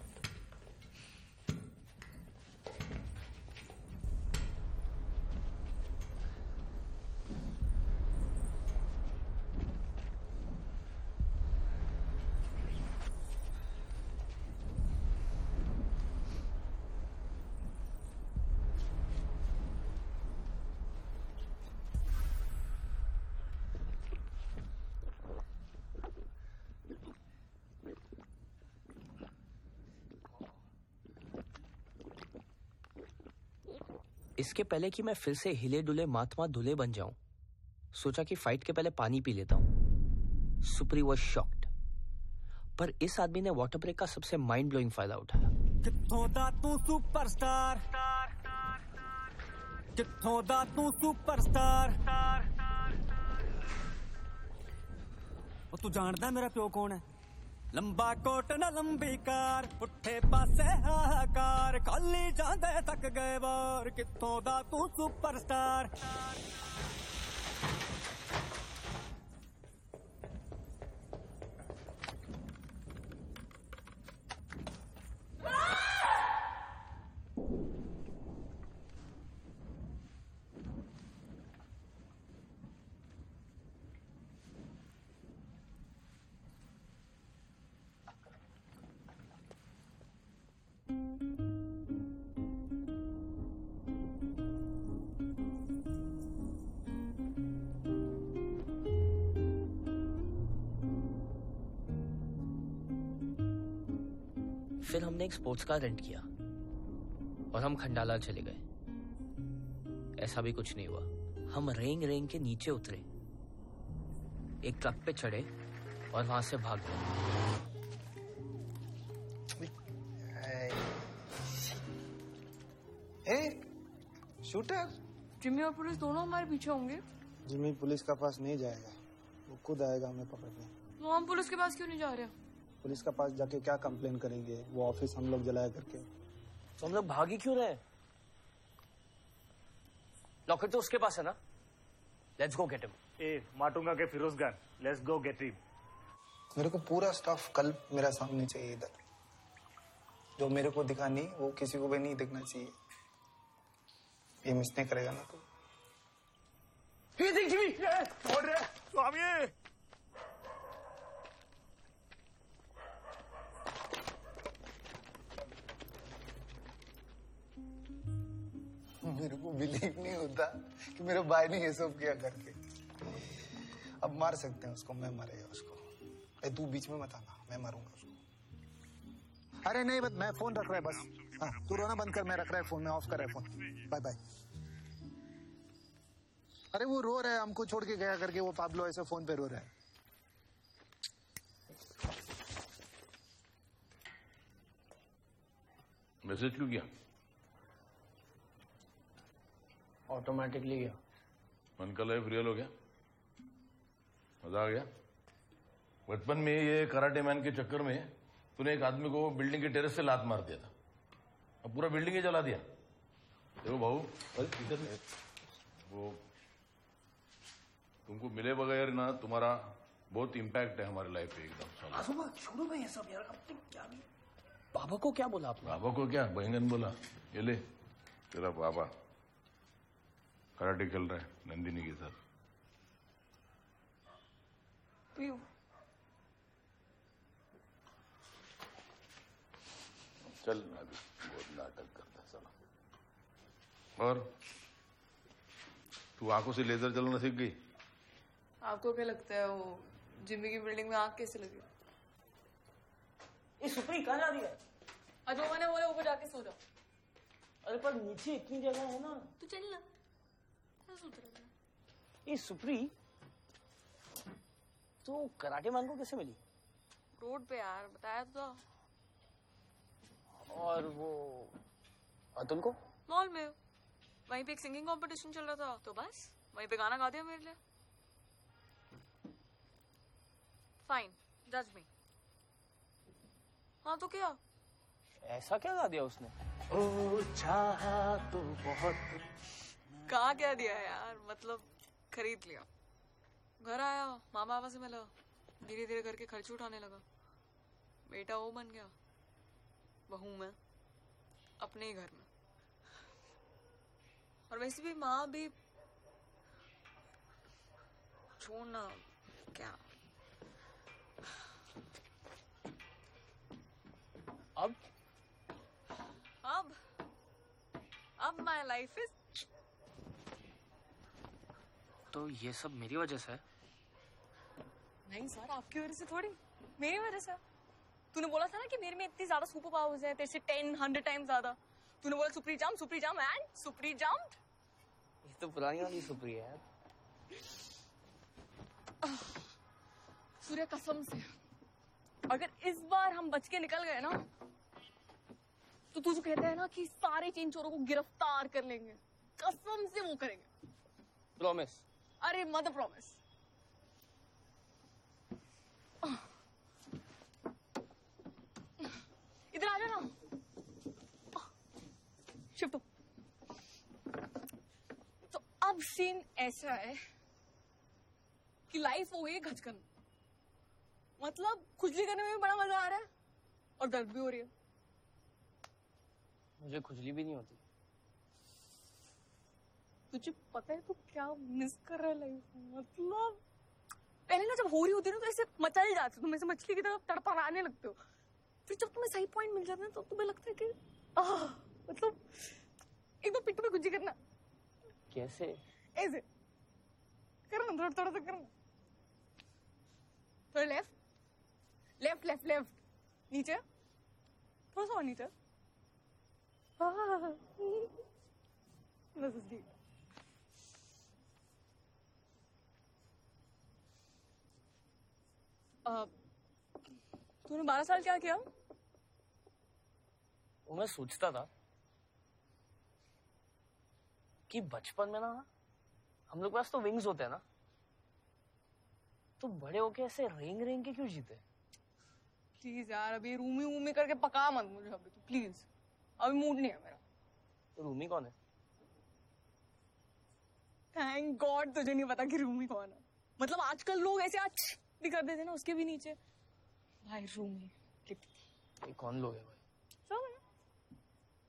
Speaker 1: इसके पहले कि मैं फिर से हिले डुले महात्मा धुले बन जाऊं, सोचा कि फाइट के पहले पानी पी लेता हूं। सुप्री वाज शॉक्ड, पर इस आदमी ने वाटर ब्रेक का सबसे माइंड ब्लोइंग फायदा उठाया।
Speaker 16: कित्थों दा तू सुपरस्टार, कित्थों दा तू सुपरस्टार। ओ तू जानदा मेरा प्यो कौन है? लंबा कोट न लंबी कार, पुट्ठे पासे हाहाकार, खाली जांदे तक गए बार। कित्थों दा तू सुपरस्टार।
Speaker 1: फिर हमने एक स्पोर्ट्स कार रेंट किया और हम खंडाला चले गए। ऐसा भी कुछ नहीं हुआ। हम रेंग रेंग के नीचे उतरे, एक ट्रक पे चढ़े और वहां से भाग गए।
Speaker 9: शूटर
Speaker 14: जिम्मी और पुलिस दोनों हमारे पीछे होंगे।
Speaker 9: जिम्मी पुलिस के पास नहीं जाएगा, वो खुद आएगा हमें पकड़ने।
Speaker 14: तो हम पुलिस के पास क्यों नहीं जा रहे?
Speaker 9: पुलिस के पास जाके क्या कंप्लेन करेंगे? वो ऑफिस हम लोग जलाया करके।
Speaker 1: तो हम लोग भाग ही क्यों रहे? लॉकेट तो उसके पास है ना। Let's go get him.
Speaker 7: ए माटूंगा के Firoz gun, let's go get him.
Speaker 9: मेरे को पूरा स्टफ कल मेरा सामने चाहिए इधर। जो मेरे को दिखा नहीं वो किसी को भी नहीं दिखना चाहिए। ये मिस नहीं करेगा ना तो?
Speaker 20: ये देख जिमी, छोड़ रे स्वामी।
Speaker 21: मेरे को बिलीव नहीं होता कि मेरे भाई ने ये सब किया करके। अब मार सकते हैं उसको, मैं मारेगा उसको। ए तू बीच में मत आना, मैं मारूंगा उसको। अरे नहीं बस मैं फोन रख रहा है बस। हाँ तू रोना बंद कर, मैं रख रहा है फोन, मैं ऑफ कर रहा है फोन। Bye bye. अरे वो रो रहा है, हमको छोड़ के गया करके, वो पाब्लो ऐसे फोन पे रो रहा है।
Speaker 3: मैसेज क्यों किया?
Speaker 6: ऑटोमेटिकली गया।
Speaker 3: मन का लाइफ रियल हो गया, मजा आ गया। बचपन में ये कराटे मैन के चक्कर में तूने एक आदमी को बिल्डिंग के टेरेस से लात मार दिया था, अब पूरा बिल्डिंग ही जला दिया। देखो भाऊ, इधर नहीं, वो तुमको मिले बगैर ना तुम्हारा बहुत इम्पैक्ट है हमारे लाइफ पे एकदम।
Speaker 6: आसुमा छोड़ो भाई ये सब यार, अब क्या भी। बाबा को क्या बोला आपने?
Speaker 3: बाबा को क्या, बैंगन बोला। ये ले तेरा बाबा कराटे खेल रहा है नंदिनी के साथ।
Speaker 14: पीयू।
Speaker 3: चल अभी बहुत नाटक करता साला। और तू आंखों से लेजर चलाना सीख गई?
Speaker 14: आपको क्या लगता है वो जिम्मी की बिल्डिंग में आग कैसे लगी?
Speaker 1: ये सुप्री कहाँ जा रही है?
Speaker 14: अजो मैंने बोले ऊपर जाके सो जाओ।
Speaker 1: अरे पर नीचे इतनी जगह है ना।
Speaker 14: तू चल ना। क्या सोच रहा था?
Speaker 1: ये सुप्री तो कराटे मैन को कैसे मिली?
Speaker 14: रोड पे यार, बताया तो था।
Speaker 1: और वो अतुल को?
Speaker 14: मॉल में वहीं पे एक सिंगिंग कंपटीशन चल रहा था, तो बस वहीं पे गाना गा दिया मेरे लिए। फाइन, जज मी। हाँ तो क्या?
Speaker 1: ऐसा क्या गा दिया उसने? ओ चाहा तो बहुत।
Speaker 14: कहा क्या दिया यार, मतलब खरीद लिया। घर आया, मामा पापा से मिला, धीरे धीरे करके खर्च उठाने लगा। बेटा वो बन गया, बहू मैं अपने ही घर में। और वैसे भी माँ भी छोड़ना क्या।
Speaker 6: अब
Speaker 14: अब अब माई लाइफ इज।
Speaker 6: तो ये सब मेरी वजह से है?
Speaker 14: नहीं सर, आपकी वजह से थोड़ी, मेरी वजह से। तूने बोला था ना कि मेरे में इतनी ज्यादा सुपर पावर्स हैं, तेरे से टेन हंड्रेड टाइम ज्यादा। तूने बोला सुप्री जाम सुप्री जाम एंड सुप्री जाम।
Speaker 6: ये तो पुरानी वाली सुप्री है यार।
Speaker 14: सूर्य कसम से अगर इस बार हम बच के निकल गए ना, तो तू जो कहता है ना कि सारे चेन चोरों को गिरफ्तार कर लेंगे, कसम से वो करेंगे।
Speaker 6: प्रॉमिस?
Speaker 14: अरे मत प्रॉमिस। इधर आ जाना। शिफ्ट हो। तो अब सीन ऐसा है कि लाइफ हो गई घचकन। मतलब खुजली करने में भी बड़ा मजा आ रहा है और दर्द भी हो रही है।
Speaker 6: मुझे खुजली भी नहीं होती।
Speaker 14: तुझे पता है तू क्या मिस कर रहा है लाइफ? मतलब पहले ना जब हो रही होती है ना तो ऐसे मचल जाते हो, तुम ऐसे मछली की तरफ तड़पड़ाने लगते हो। फिर जब तुम्हें सही पॉइंट मिल जाता है तो तुम्हें लगता है कि आह, मतलब एक बार पिट्ठ पे गुज्जी करना।
Speaker 6: कैसे?
Speaker 14: ऐसे करना, थोड़ा थोड़ा सा करना। थोड़ा लेफ्ट लेफ्ट लेफ्ट लेफ्ट नीचे, थोड़ा सा और नीचे। बस ठीक। तूने बारह साल क्या किया?
Speaker 6: वो मैं सोचता था कि बचपन में ना हम लोग के पास तो विंग्स होते हैं ना, तो बड़े होके ऐसे रेंग रेंग के क्यों जीते?
Speaker 14: प्लीज यार अभी रूमी वूमी करके पका मत मुझे अभी तो, प्लीज। अभी मूड नहीं है मेरा।
Speaker 6: तो रूमी कौन है?
Speaker 14: थैंक गॉड तुझे नहीं पता कि रूमी कौन है। मतलब आजकल लोग ऐसे आज भी कर देते ना उसके भी नीचे। भाई रूमी
Speaker 6: ये कौन लोग है भाई?
Speaker 14: सब है।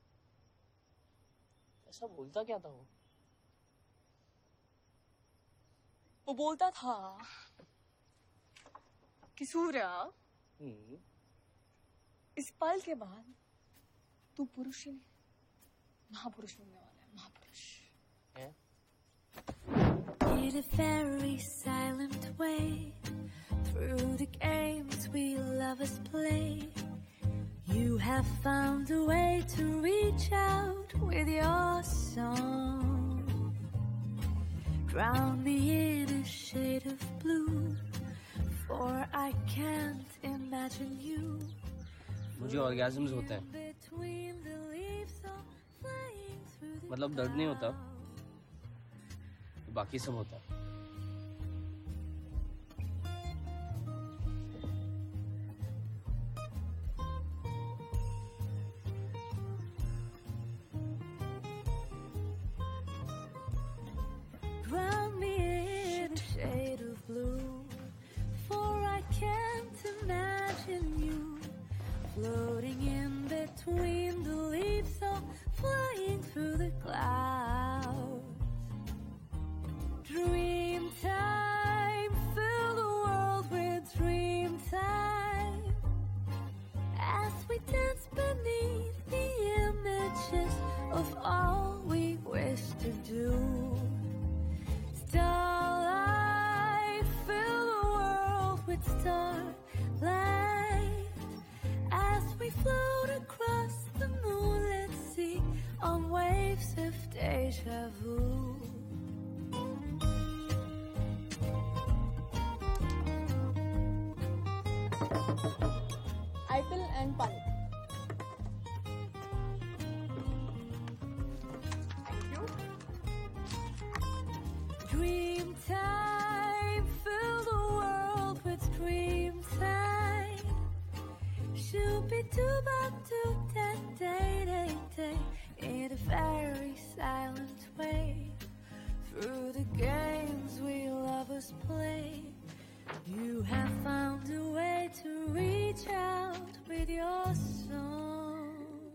Speaker 6: ऐसा बोलता क्या था वो?
Speaker 14: वो बोलता था कि सूर्या इस पल के बाद तू पुरुष ही नहीं महापुरुष बनने वाला है महापुरुष।
Speaker 19: In a very silent way, through the games we lovers play, you have found a way to reach out with your song. Drown me in a shade of blue, for I can't imagine you.
Speaker 6: मुझे ऑर्गेज़म्स होते हैं, मतलब दर्द नहीं होता, बाकी सब होता है।
Speaker 19: Drown me in a shade of blue, for I can't imagine you floating in between the leaves or flying through the clouds. Dream time, fill the world with dream time, as we dance beneath the images of all we wish to do. Starlight, fill the world with starlight, as we float across the moonlit sea on waves of deja vu.
Speaker 14: Eiffel and Pun. Thank you.
Speaker 19: Dream time, fill the world with dream time. Shooby doo ba doo da day day day, in a very silent way. Through the games we lovers play, you have found a way to reach out with your song.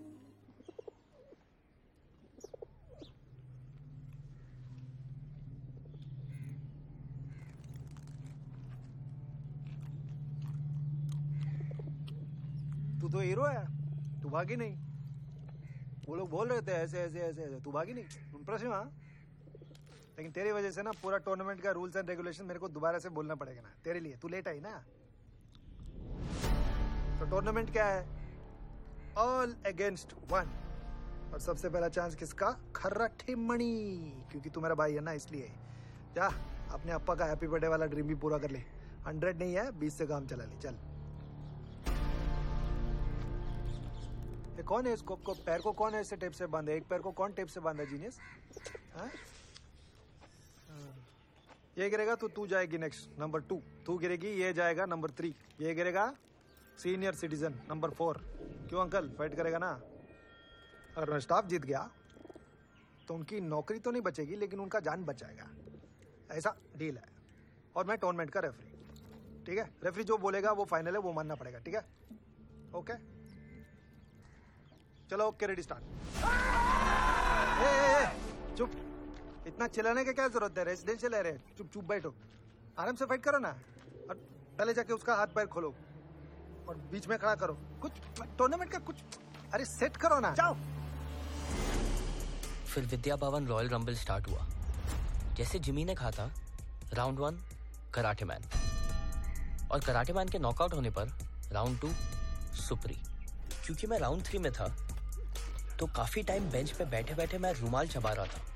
Speaker 9: तू तो hero है, तू भागी नहीं। वो लोग बोल रहे थे ऐसे ऐसे ऐसे ऐसे, तू भागी नहीं। इम्प्रेसिव हाँ, लेकिन तेरी वजह से ना पूरा टूर्नामेंट का रूल्स एंड रेगुलेशन मेरे को दोबारा से बोलना पड़ेगा ना तेरे लिए। तू लेट आई ना, तो टूर्नामेंट क्या है? All against one. और सबसे पहला चांस किसका? खर्राठी मणि, क्योंकि तू मेरा भाई है ना, इसलिए जा अपने अप्पा का हैप्पी बर्थडे वाला ड्रीम भी पूरा कर ले। हंड्रेड नहीं है, बीस से काम चला ले। चल, ये कौन है इसको को, पैर को कौन है ऐसे टेप से बांधा? एक पैर को कौन टेप से बांधा? जीनियस। ये गिरेगा तो तू जाएगी नेक्स्ट नंबर टू, तू गिरेगी ये जाएगा नंबर थ्री, ये गिरेगा सीनियर सिटीजन नंबर फोर। क्यों अंकल, फाइट करेगा ना? अगर मैं स्टाफ जीत गया तो उनकी नौकरी तो नहीं बचेगी, लेकिन उनका जान बच जाएगा। ऐसा डील है। और मैं टूर्नामेंट का रेफरी, ठीक है? रेफरी जो बोलेगा वो फाइनल है, वो मानना पड़ेगा, ठीक है? ओके चलो, ओके रेडी स्टार्ट। ए, ए, ए, चुप, इतना चिल्लाने की क्या जरूरत है? रेजिडेंशियल एरिया है, चुप चुप बैठो, आराम से फाइट करो ना। और पहले जाके उसका हाथ पैर खोलो और बीच में खड़ा करो। कुछ टूर्नामेंट का कुछ, अरे सेट करो ना, जाओ।
Speaker 1: फिर Vidya Bhavan royal rumble start हुआ। जैसे जिमी ने कहा था, राउंड वन कराटे मैन, और कराटे मैन के नॉकआउट होने पर राउंड टू सुप्री। क्योंकि मैं राउंड थ्री में था तो काफी टाइम बेंच पे बैठे बैठे मैं रुमाल चबा रहा था।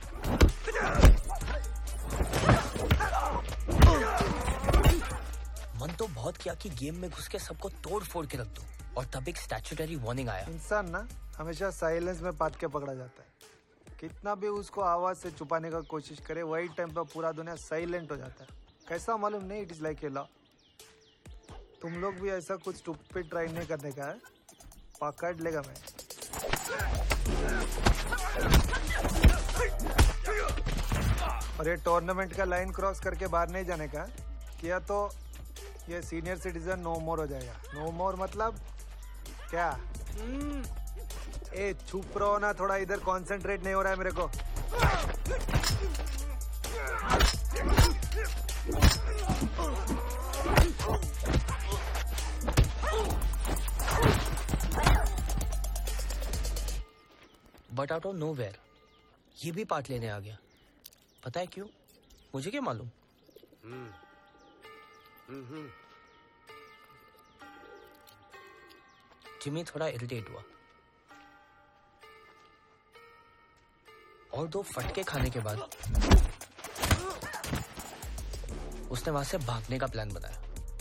Speaker 1: मन तो बहुत किया कि गेम में घुस के सबको तोड़ फोड़ के रख दूं, और तब एक स्टैट्यूटरी वार्निंग आया।
Speaker 9: इंसान ना हमेशा साइलेंस में पाट के पकड़ा जाता है। कितना भी उसको आवाज से छुपाने का कोशिश करे, वही टाइम पर पूरा दुनिया साइलेंट हो जाता है। कैसा मालूम नहीं, it is like a law. तुम लोग भी ऐसा कुछ स्टूपिड ट्राई नहीं करने का है, पकड़ लेगा मैं। और ये टूर्नामेंट का लाइन क्रॉस करके बाहर नहीं जाने का, किया तो ये सीनियर सिटीजन नो मोर हो जाएगा। नो मोर मतलब क्या? ए चुप रहो ना, थोड़ा इधर कंसंट्रेट नहीं हो रहा है मेरे को।
Speaker 1: बट आउट ऑफ नोवेयर ये भी पार्ट लेने आ गया। पता है क्यों? मुझे क्या मालूम। जिमी थोड़ा इरिटेट हुआ और दो फटके खाने के बाद उसने वहां से भागने का प्लान बनाया।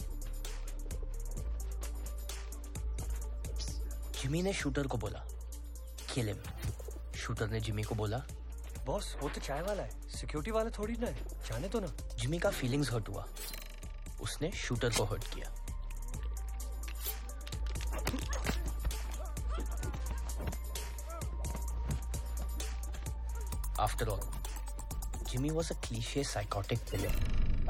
Speaker 1: जिमी ने शूटर को बोला किल हिम। शूटर ने जिमी को बोला
Speaker 11: बॉस वो तो चाय वाला है, सिक्योरिटी वाला थोड़ी ना है, जाने तो ना।
Speaker 1: जिमी का फीलिंग्स हर्ट हुआ, उसने शूटर को हर्ट किया। After all, Jimmy was a cliche psychotic villain.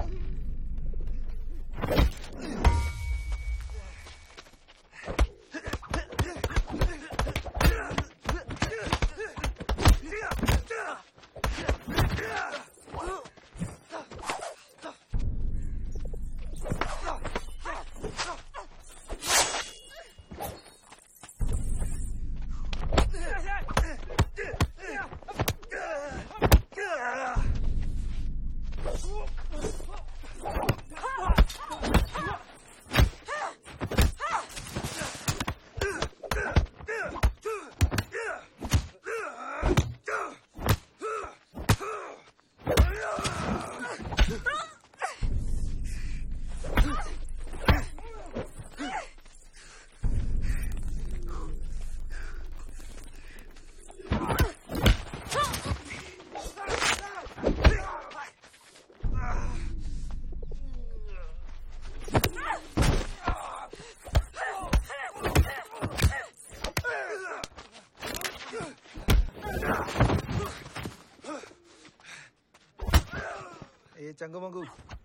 Speaker 9: ये चंगू मंगू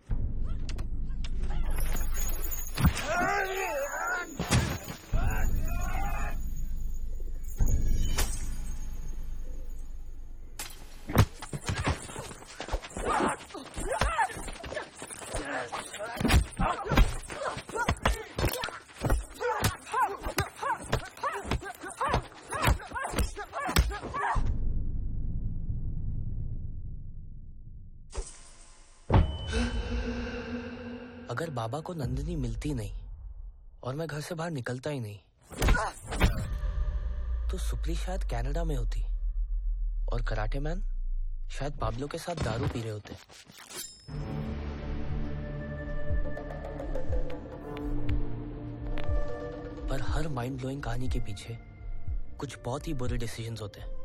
Speaker 1: अगर बाबा को नंदिनी मिलती नहीं और मैं घर से बाहर निकलता ही नहीं तो सुप्री शायद कनाडा में होती और कराटे मैन शायद पाब्लो के साथ दारू पी रहे होते। पर हर माइंड ब्लोइंग कहानी के पीछे कुछ बहुत ही बुरे डिसीजंस होते हैं।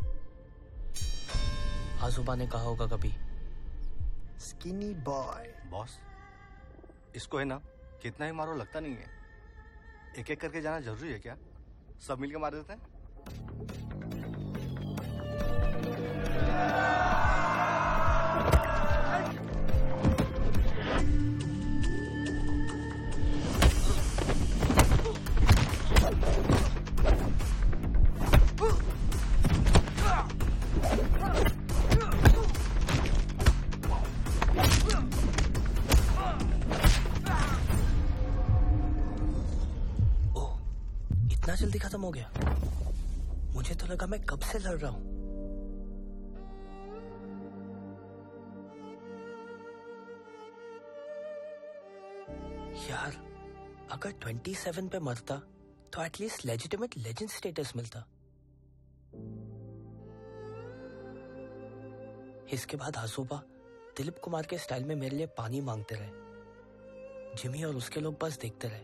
Speaker 1: आजूबा ने कहा होगा कभी
Speaker 11: स्किनी बॉय।
Speaker 20: बॉस इसको है ना कितना ही मारो लगता नहीं है। एक एक करके जाना जरूरी है क्या? सब मिलके मार देते हैं।
Speaker 1: जल्दी खत्म हो गया। मुझे तो लगा मैं कब से लड़ रहा हूं। यार अगर सत्ताईस पे मरता तो एटलीस्ट लेजिटिमेट लेजेंड स्टेटस मिलता। इसके बाद आजूबा दिलीप कुमार के स्टाइल में मेरे लिए पानी मांगते रहे। जिमी और उसके लोग बस देखते रहे।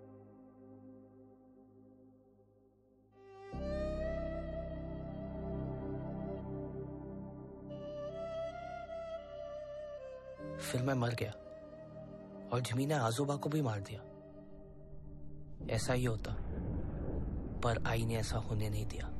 Speaker 1: फिर मैं मर गया और जिमी ने आजोबा को भी मार दिया। ऐसा ही होता पर आई ने ऐसा होने नहीं दिया।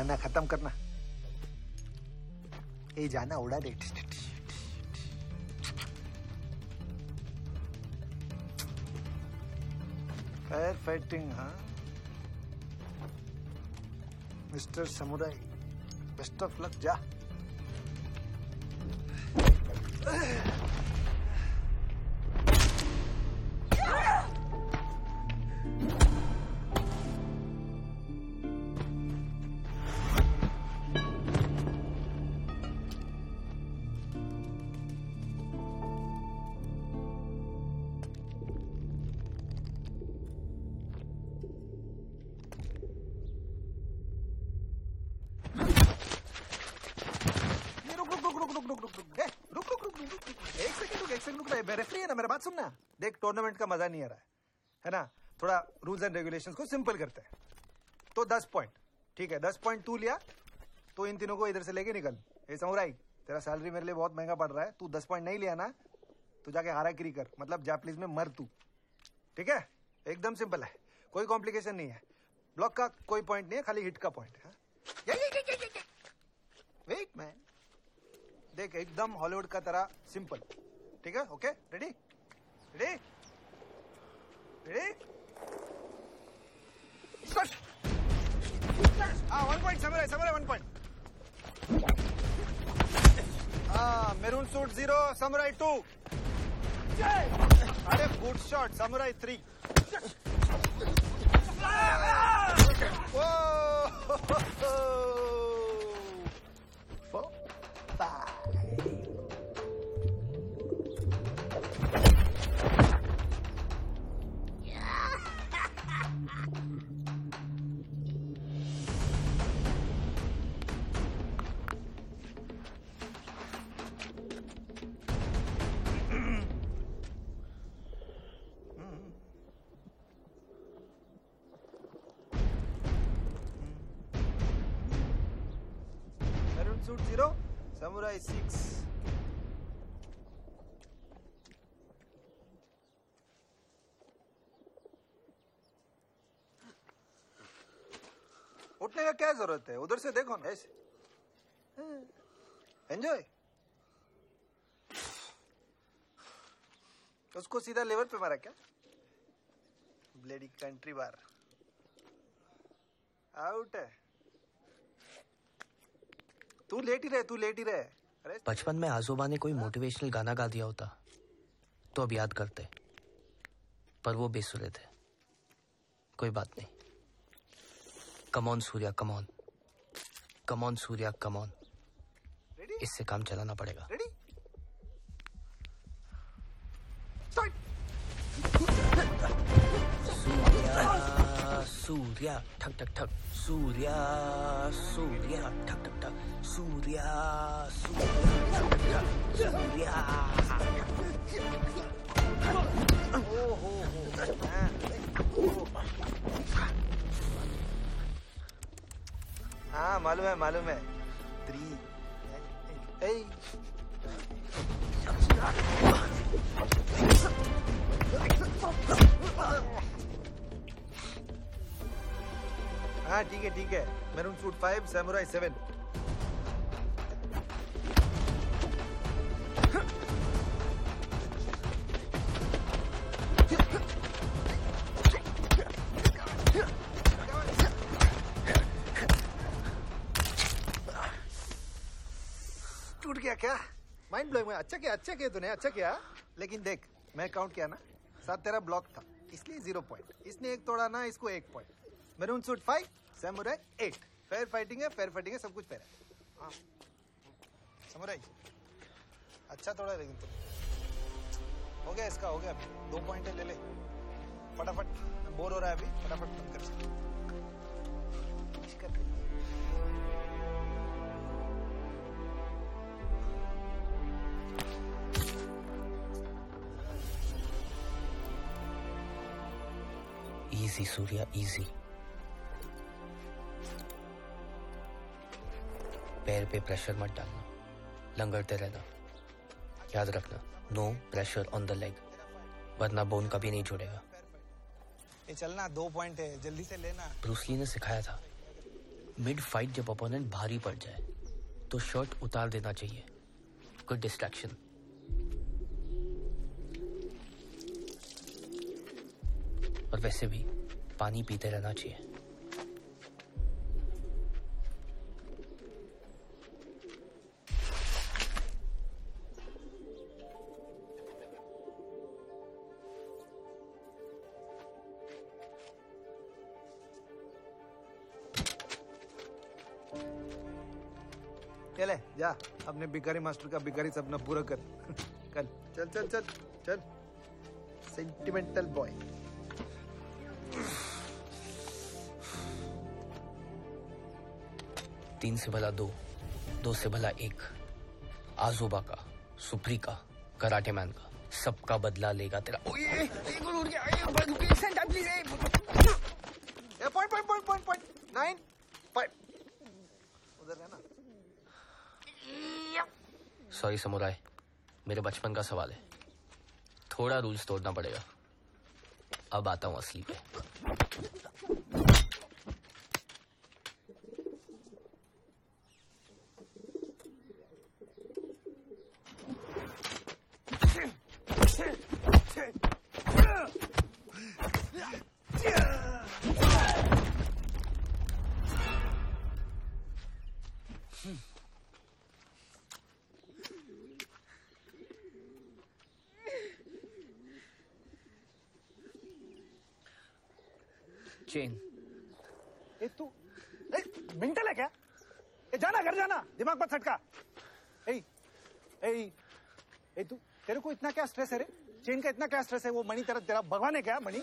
Speaker 9: गाना खत्म करना। ये जाना उड़ा दे। फायर फाइटिंग, हाँ mister samurai, best of luck, जा। सुनना, देख टूर्नामेंट का मजा नहीं आ रहा है, है ना? थोड़ा रूल्स एंड रेगुलेशंस को सिंपल करते हैं। तो दस पॉइंट, ठीक है, दस पॉइंट तू लिया तो इन तीनों को इधर से लेके निकल। ए समुराई, तेरा सैलरी मेरे लिए बहुत महंगा पड़ रहा है, तू दस पॉइंट नहीं लिया ना तो जाके हाराकिरी कर, मतलब जापनीज में मर तू, ठीक है? एकदम सिंपल है, कोई कॉम्प्लिकेशन नहीं है। ब्लॉक का कोई पॉइंट नहीं है, खाली हिट का पॉइंट है। वेट मैन, देख एकदम हॉलीवुड का तरह सिंपल, ठीक है? Okay, ready ready ready start. हाँ, one point samurai, samurai one point. हाँ, maroon suit zero, samurai two. अरे good shot, samurai three. Suit zero, Samurai six. उठने का क्या जरूरत है, उधर से देखो ना, ऐसे एंजॉय। उसको सीधा लेवर पे मारा क्या? ब्लेडी कंट्री बार आउट है। तू लेट ही रहे, तू लेट ही रहे। अरे
Speaker 1: बचपन में आजोबा ने कोई मोटिवेशनल गाना गा दिया होता तो अब याद करते, पर वो बेसुरे थे। कोई बात नहीं। Come on Surya, come on, come on Surya, come on. इससे काम चलाना पड़ेगा।
Speaker 9: रेडी
Speaker 1: सूर्या सूर्या ठक ठक ठक, सूर्या सूर्या ठक ठक ठक, सूर्या सूर्या ठक ठक, सूर्या। ओ हो हो, हाँ मालूम है, मालूम है। थ्री ए हाँ ठीक है, ठीक है। Maroon suit five, samurai seven. टूट गया क्या? माइंड ब्लोइंग में। अच्छा किया, अच्छा किया तूने, अच्छा किया। लेकिन देख, मैं काउंट किया ना, साथ तेरा ब्लॉक था, इसलिए जीरो पॉइंट। इसने एक तोड़ा ना, इसको एक point. Maroon suit five, samurai eight. Fair fighting है, फेयर फाइटिंग है, सब कुछ फेयर है। हाँ सैमुराई अच्छा तोड़ा, लेकिन तुम हो गया, इसका हो गया। दो पॉइंट है, ले ले फटाफट। बोर हो रहा है अभी, फटाफट बंद कर। Easy Surya, easy. पैर पे प्रेशर मत डालना, लंगड़ते रहना। याद रखना, no pressure on the leg, वरना बोन कभी नहीं जुड़ेगा।
Speaker 9: ये चलना, दो पॉइंट है, जल्दी से लेना।
Speaker 1: ब्रूस ली ने सिखाया था, मिड फाइट जब अपोनेंट भारी पड़ जाए तो शर्ट उतार देना चाहिए, गुड डिस्ट्रैक्शन। और वैसे भी पानी पीते रहना चाहिए।
Speaker 9: चले जा, अपने भिखारी मास्टर का भिखारी सपना पूरा कर। कर चल चल चल चल सेंटिमेंटल बॉय।
Speaker 1: तीन से भला दो, दो से भला एक। आजोबा का, सुप्री का, कराटे मैन का, सबका बदला लेगा तेरा। ओए एक और उड़ गया। Please
Speaker 9: point point point point point nine five उधर है ना।
Speaker 1: सॉरी समुराय, मेरे बचपन का सवाल है, थोड़ा रूल्स तोड़ना पड़ेगा। अब आता हूं असली पे। चेन।
Speaker 21: ए तू मेंटल है क्या? ए जाना घर जाना, दिमाग मत खटका। ए ए ए तू, तेरे को इतना क्या स्ट्रेस है रे? चेन का इतना क्या स्ट्रेस है? वो मणि तेरा तेरा भगवान है क्या मणि?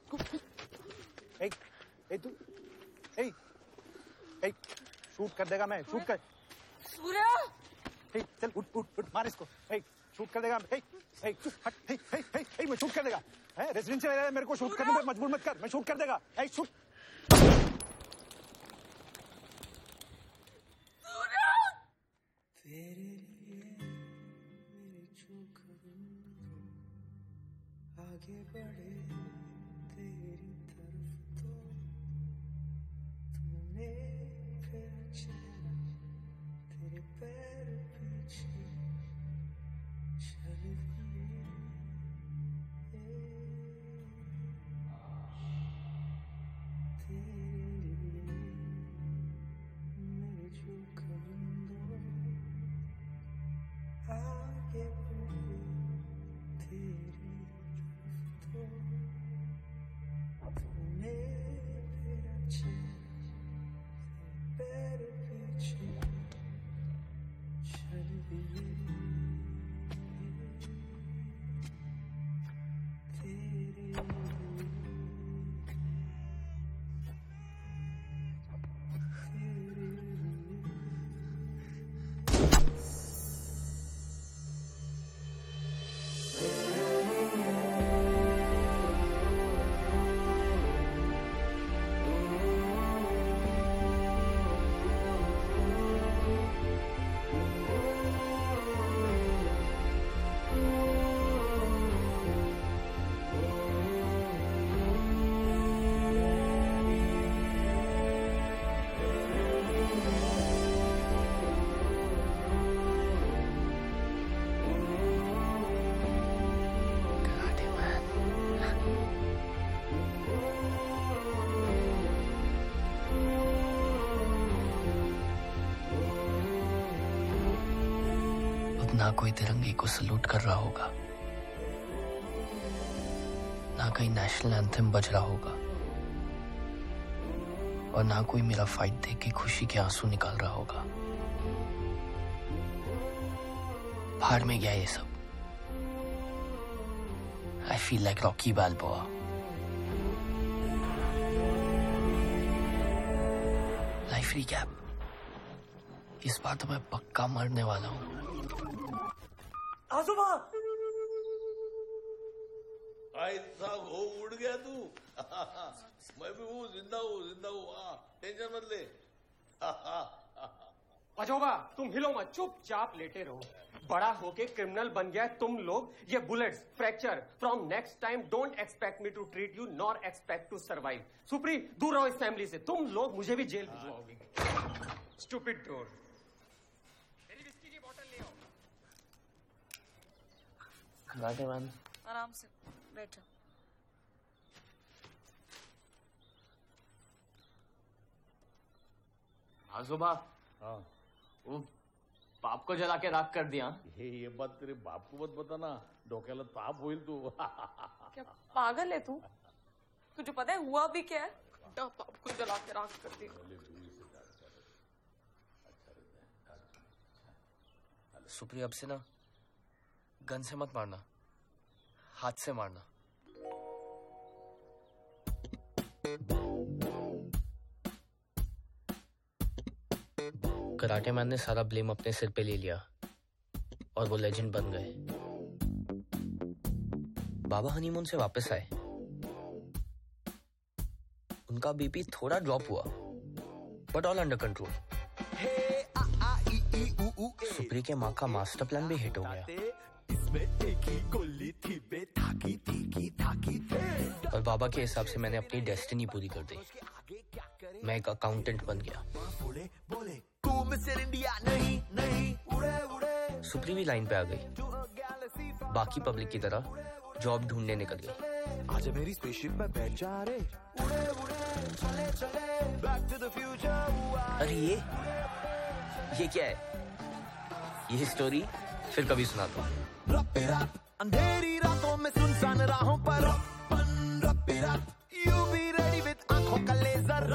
Speaker 21: ए ए तू ए ए शूट कर देगा मैं, शूट कर।
Speaker 14: सूर्या
Speaker 21: ए चल उठ उठ उठ मार इसको। ए शूट कर देगा। ए ए चुप हट। ए ए ए ए मैं शूट कर देगा। है रेजिडेंशियल एरिया में मेरे को शूट करने पे मजबूर मत कर, मैं शूट कर देगा। ए शूट।
Speaker 16: तेरे लिए मेरे जो करूं आगे बढ़े तेरी तरफ तो तूने फिर चला तेरे पैर पीछे चल दिए। तेरे लिए मेरे जो करूं आगे बढ़े तेरी तरफ तो तूने मेरा चेहरा पैर पीछे चल दिए। तेरे
Speaker 1: ना कोई तिरंगे को सलूट कर रहा होगा, ना कहीं नेशनल एंथम बज रहा होगा, और ना कोई मेरा फाइट देख के खुशी के आंसू निकाल रहा होगा। भाड़ में गया ये सब। I feel like Rocky Balboa. Life recap. इस बार तो मैं पक्का मरने वाला हूं।
Speaker 21: आजोबा
Speaker 3: ऐसा हो उड़ गया तू। मैं भी हूँ, जिंदा हूँ, जिंदा हूँ। टेंशन मत ले।
Speaker 13: आजोबा तुम हिलो मत, चुपचाप लेटे रहो। बड़ा होके क्रिमिनल बन गया तुम लोग। ये bullets, fracture. From next time don't expect me to treat you nor expect to survive. Supri, दूर रहो इस फैमिली से। तुम लोग मुझे भी जेल भिजवाओगे। Stupid door. मेरी विस्की की बोतल ले आओ।
Speaker 6: कराटे मैन,
Speaker 14: आराम से बैठो।
Speaker 6: हाँ सुबह।
Speaker 3: हाँ
Speaker 6: वो बाप को जला के राख कर दिया।
Speaker 3: हे ये बात तेरे बाप को मत बताना, डोक्याला ताप होईल तू।
Speaker 14: क्या पागल है तू? तुझे पता है हुआ भी क्या है? बाप को जला के राख कर दिया।
Speaker 6: सुप्री, अब से ना गन से मत मारना, हाथ से मारना। कराटे मैन ने सारा ब्लेम अपने सिर पे ले लिया और वो लेजेंड बन गए। बाबा हनीमून से वापस आए। उनका बीपी थोड़ा ड्रॉप हुआ, but all under control. Supri के माँ का मास्टर प्लान भी हिट हो गया। और बाबा के हिसाब से मैंने अपनी डेस्टिनी पूरी कर दी। मैं एक अकाउंटेंट बन गया। सुप्री भी लाइन पे आ गई। बाकी पब्लिक की तरह जॉब ढूंढने निकल गई।
Speaker 17: आज मेरी स्पेसशिप में बैठ जा रे।
Speaker 6: अरे ये ये क्या है? ये स्टोरी फिर कभी सुनाता हूँ।
Speaker 17: अंधेरी रातों में सुनसान राहों पर यू बी रेडी विद आंखों का लेजर।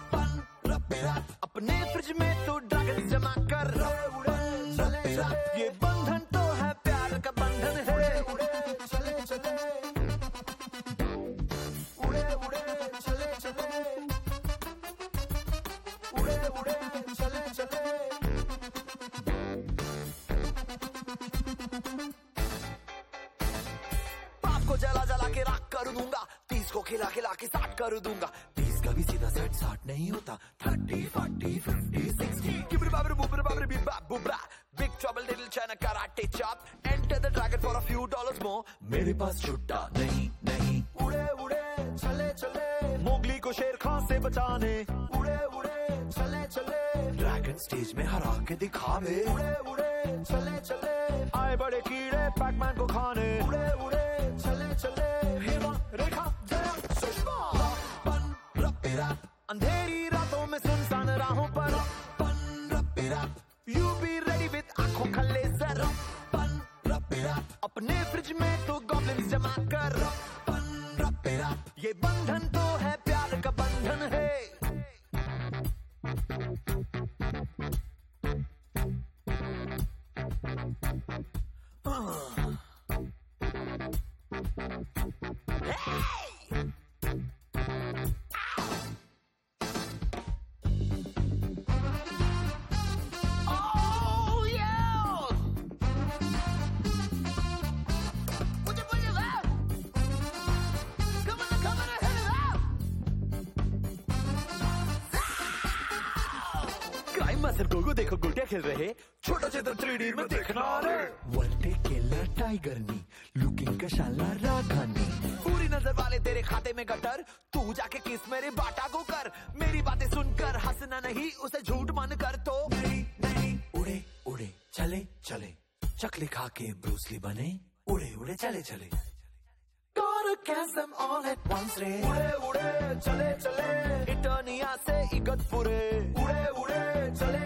Speaker 17: अपने फ्रिज में तो ड्रैगन जमा कर। ये बंधन तो है प्यार का बंधन है। चले चले उड़े उड़े चले चले उड़े उड़े चले चले। बाप को जला जला के राख कर दूंगा, तीस को खिला खिला के साठ कर दूंगा। तीस कभी सीधा सेट साठ नहीं होता। Thirty forty fifty sixty big trouble little China karate chop. Enter the dragon for a few dollars more. मेरे पास छुट्टा नहीं नहीं। उड़े उड़े चले चले मोगली को शेर खान से बचाने। उड़े उड़े चले चले ड्रैगन स्टेज में हरा के दिखावे। उड़े उड़े चले चले आए बड़े कीड़े पैकमैन को खाने। उड़े उड़े चले चले हेमा रेखा जया सुषमा। अंधेरी रातों में सुनसान राहों पर यू बी रेडी विद आंखों का लेजर। अपने फ्रिज में तो गॉब्लिन्स जमा कर। ये बंधन तो है प्यार का बंधन है। गोगो देखो गोटिया खेल रहे। छोटा चित्र थ्री डी में देखना रे। वन डे किलर टाइगर नी लुकिंग का शाला राघानी। पूरी नजर वाले तेरे खाते में गटर। तू जाके किस मेरे बाटा को कर। मेरी बातें सुनकर हंसना नहीं, उसे झूठ मान कर तो नहीं नहीं। उड़े उड़े चले चले चकले खा के ब्रूसली बने। उड़े उड़े चले चले Gotta catch them all at once रे। उड़े उड़े चले चले इटर्निया से इगतपुरे। उड़े उड़े चले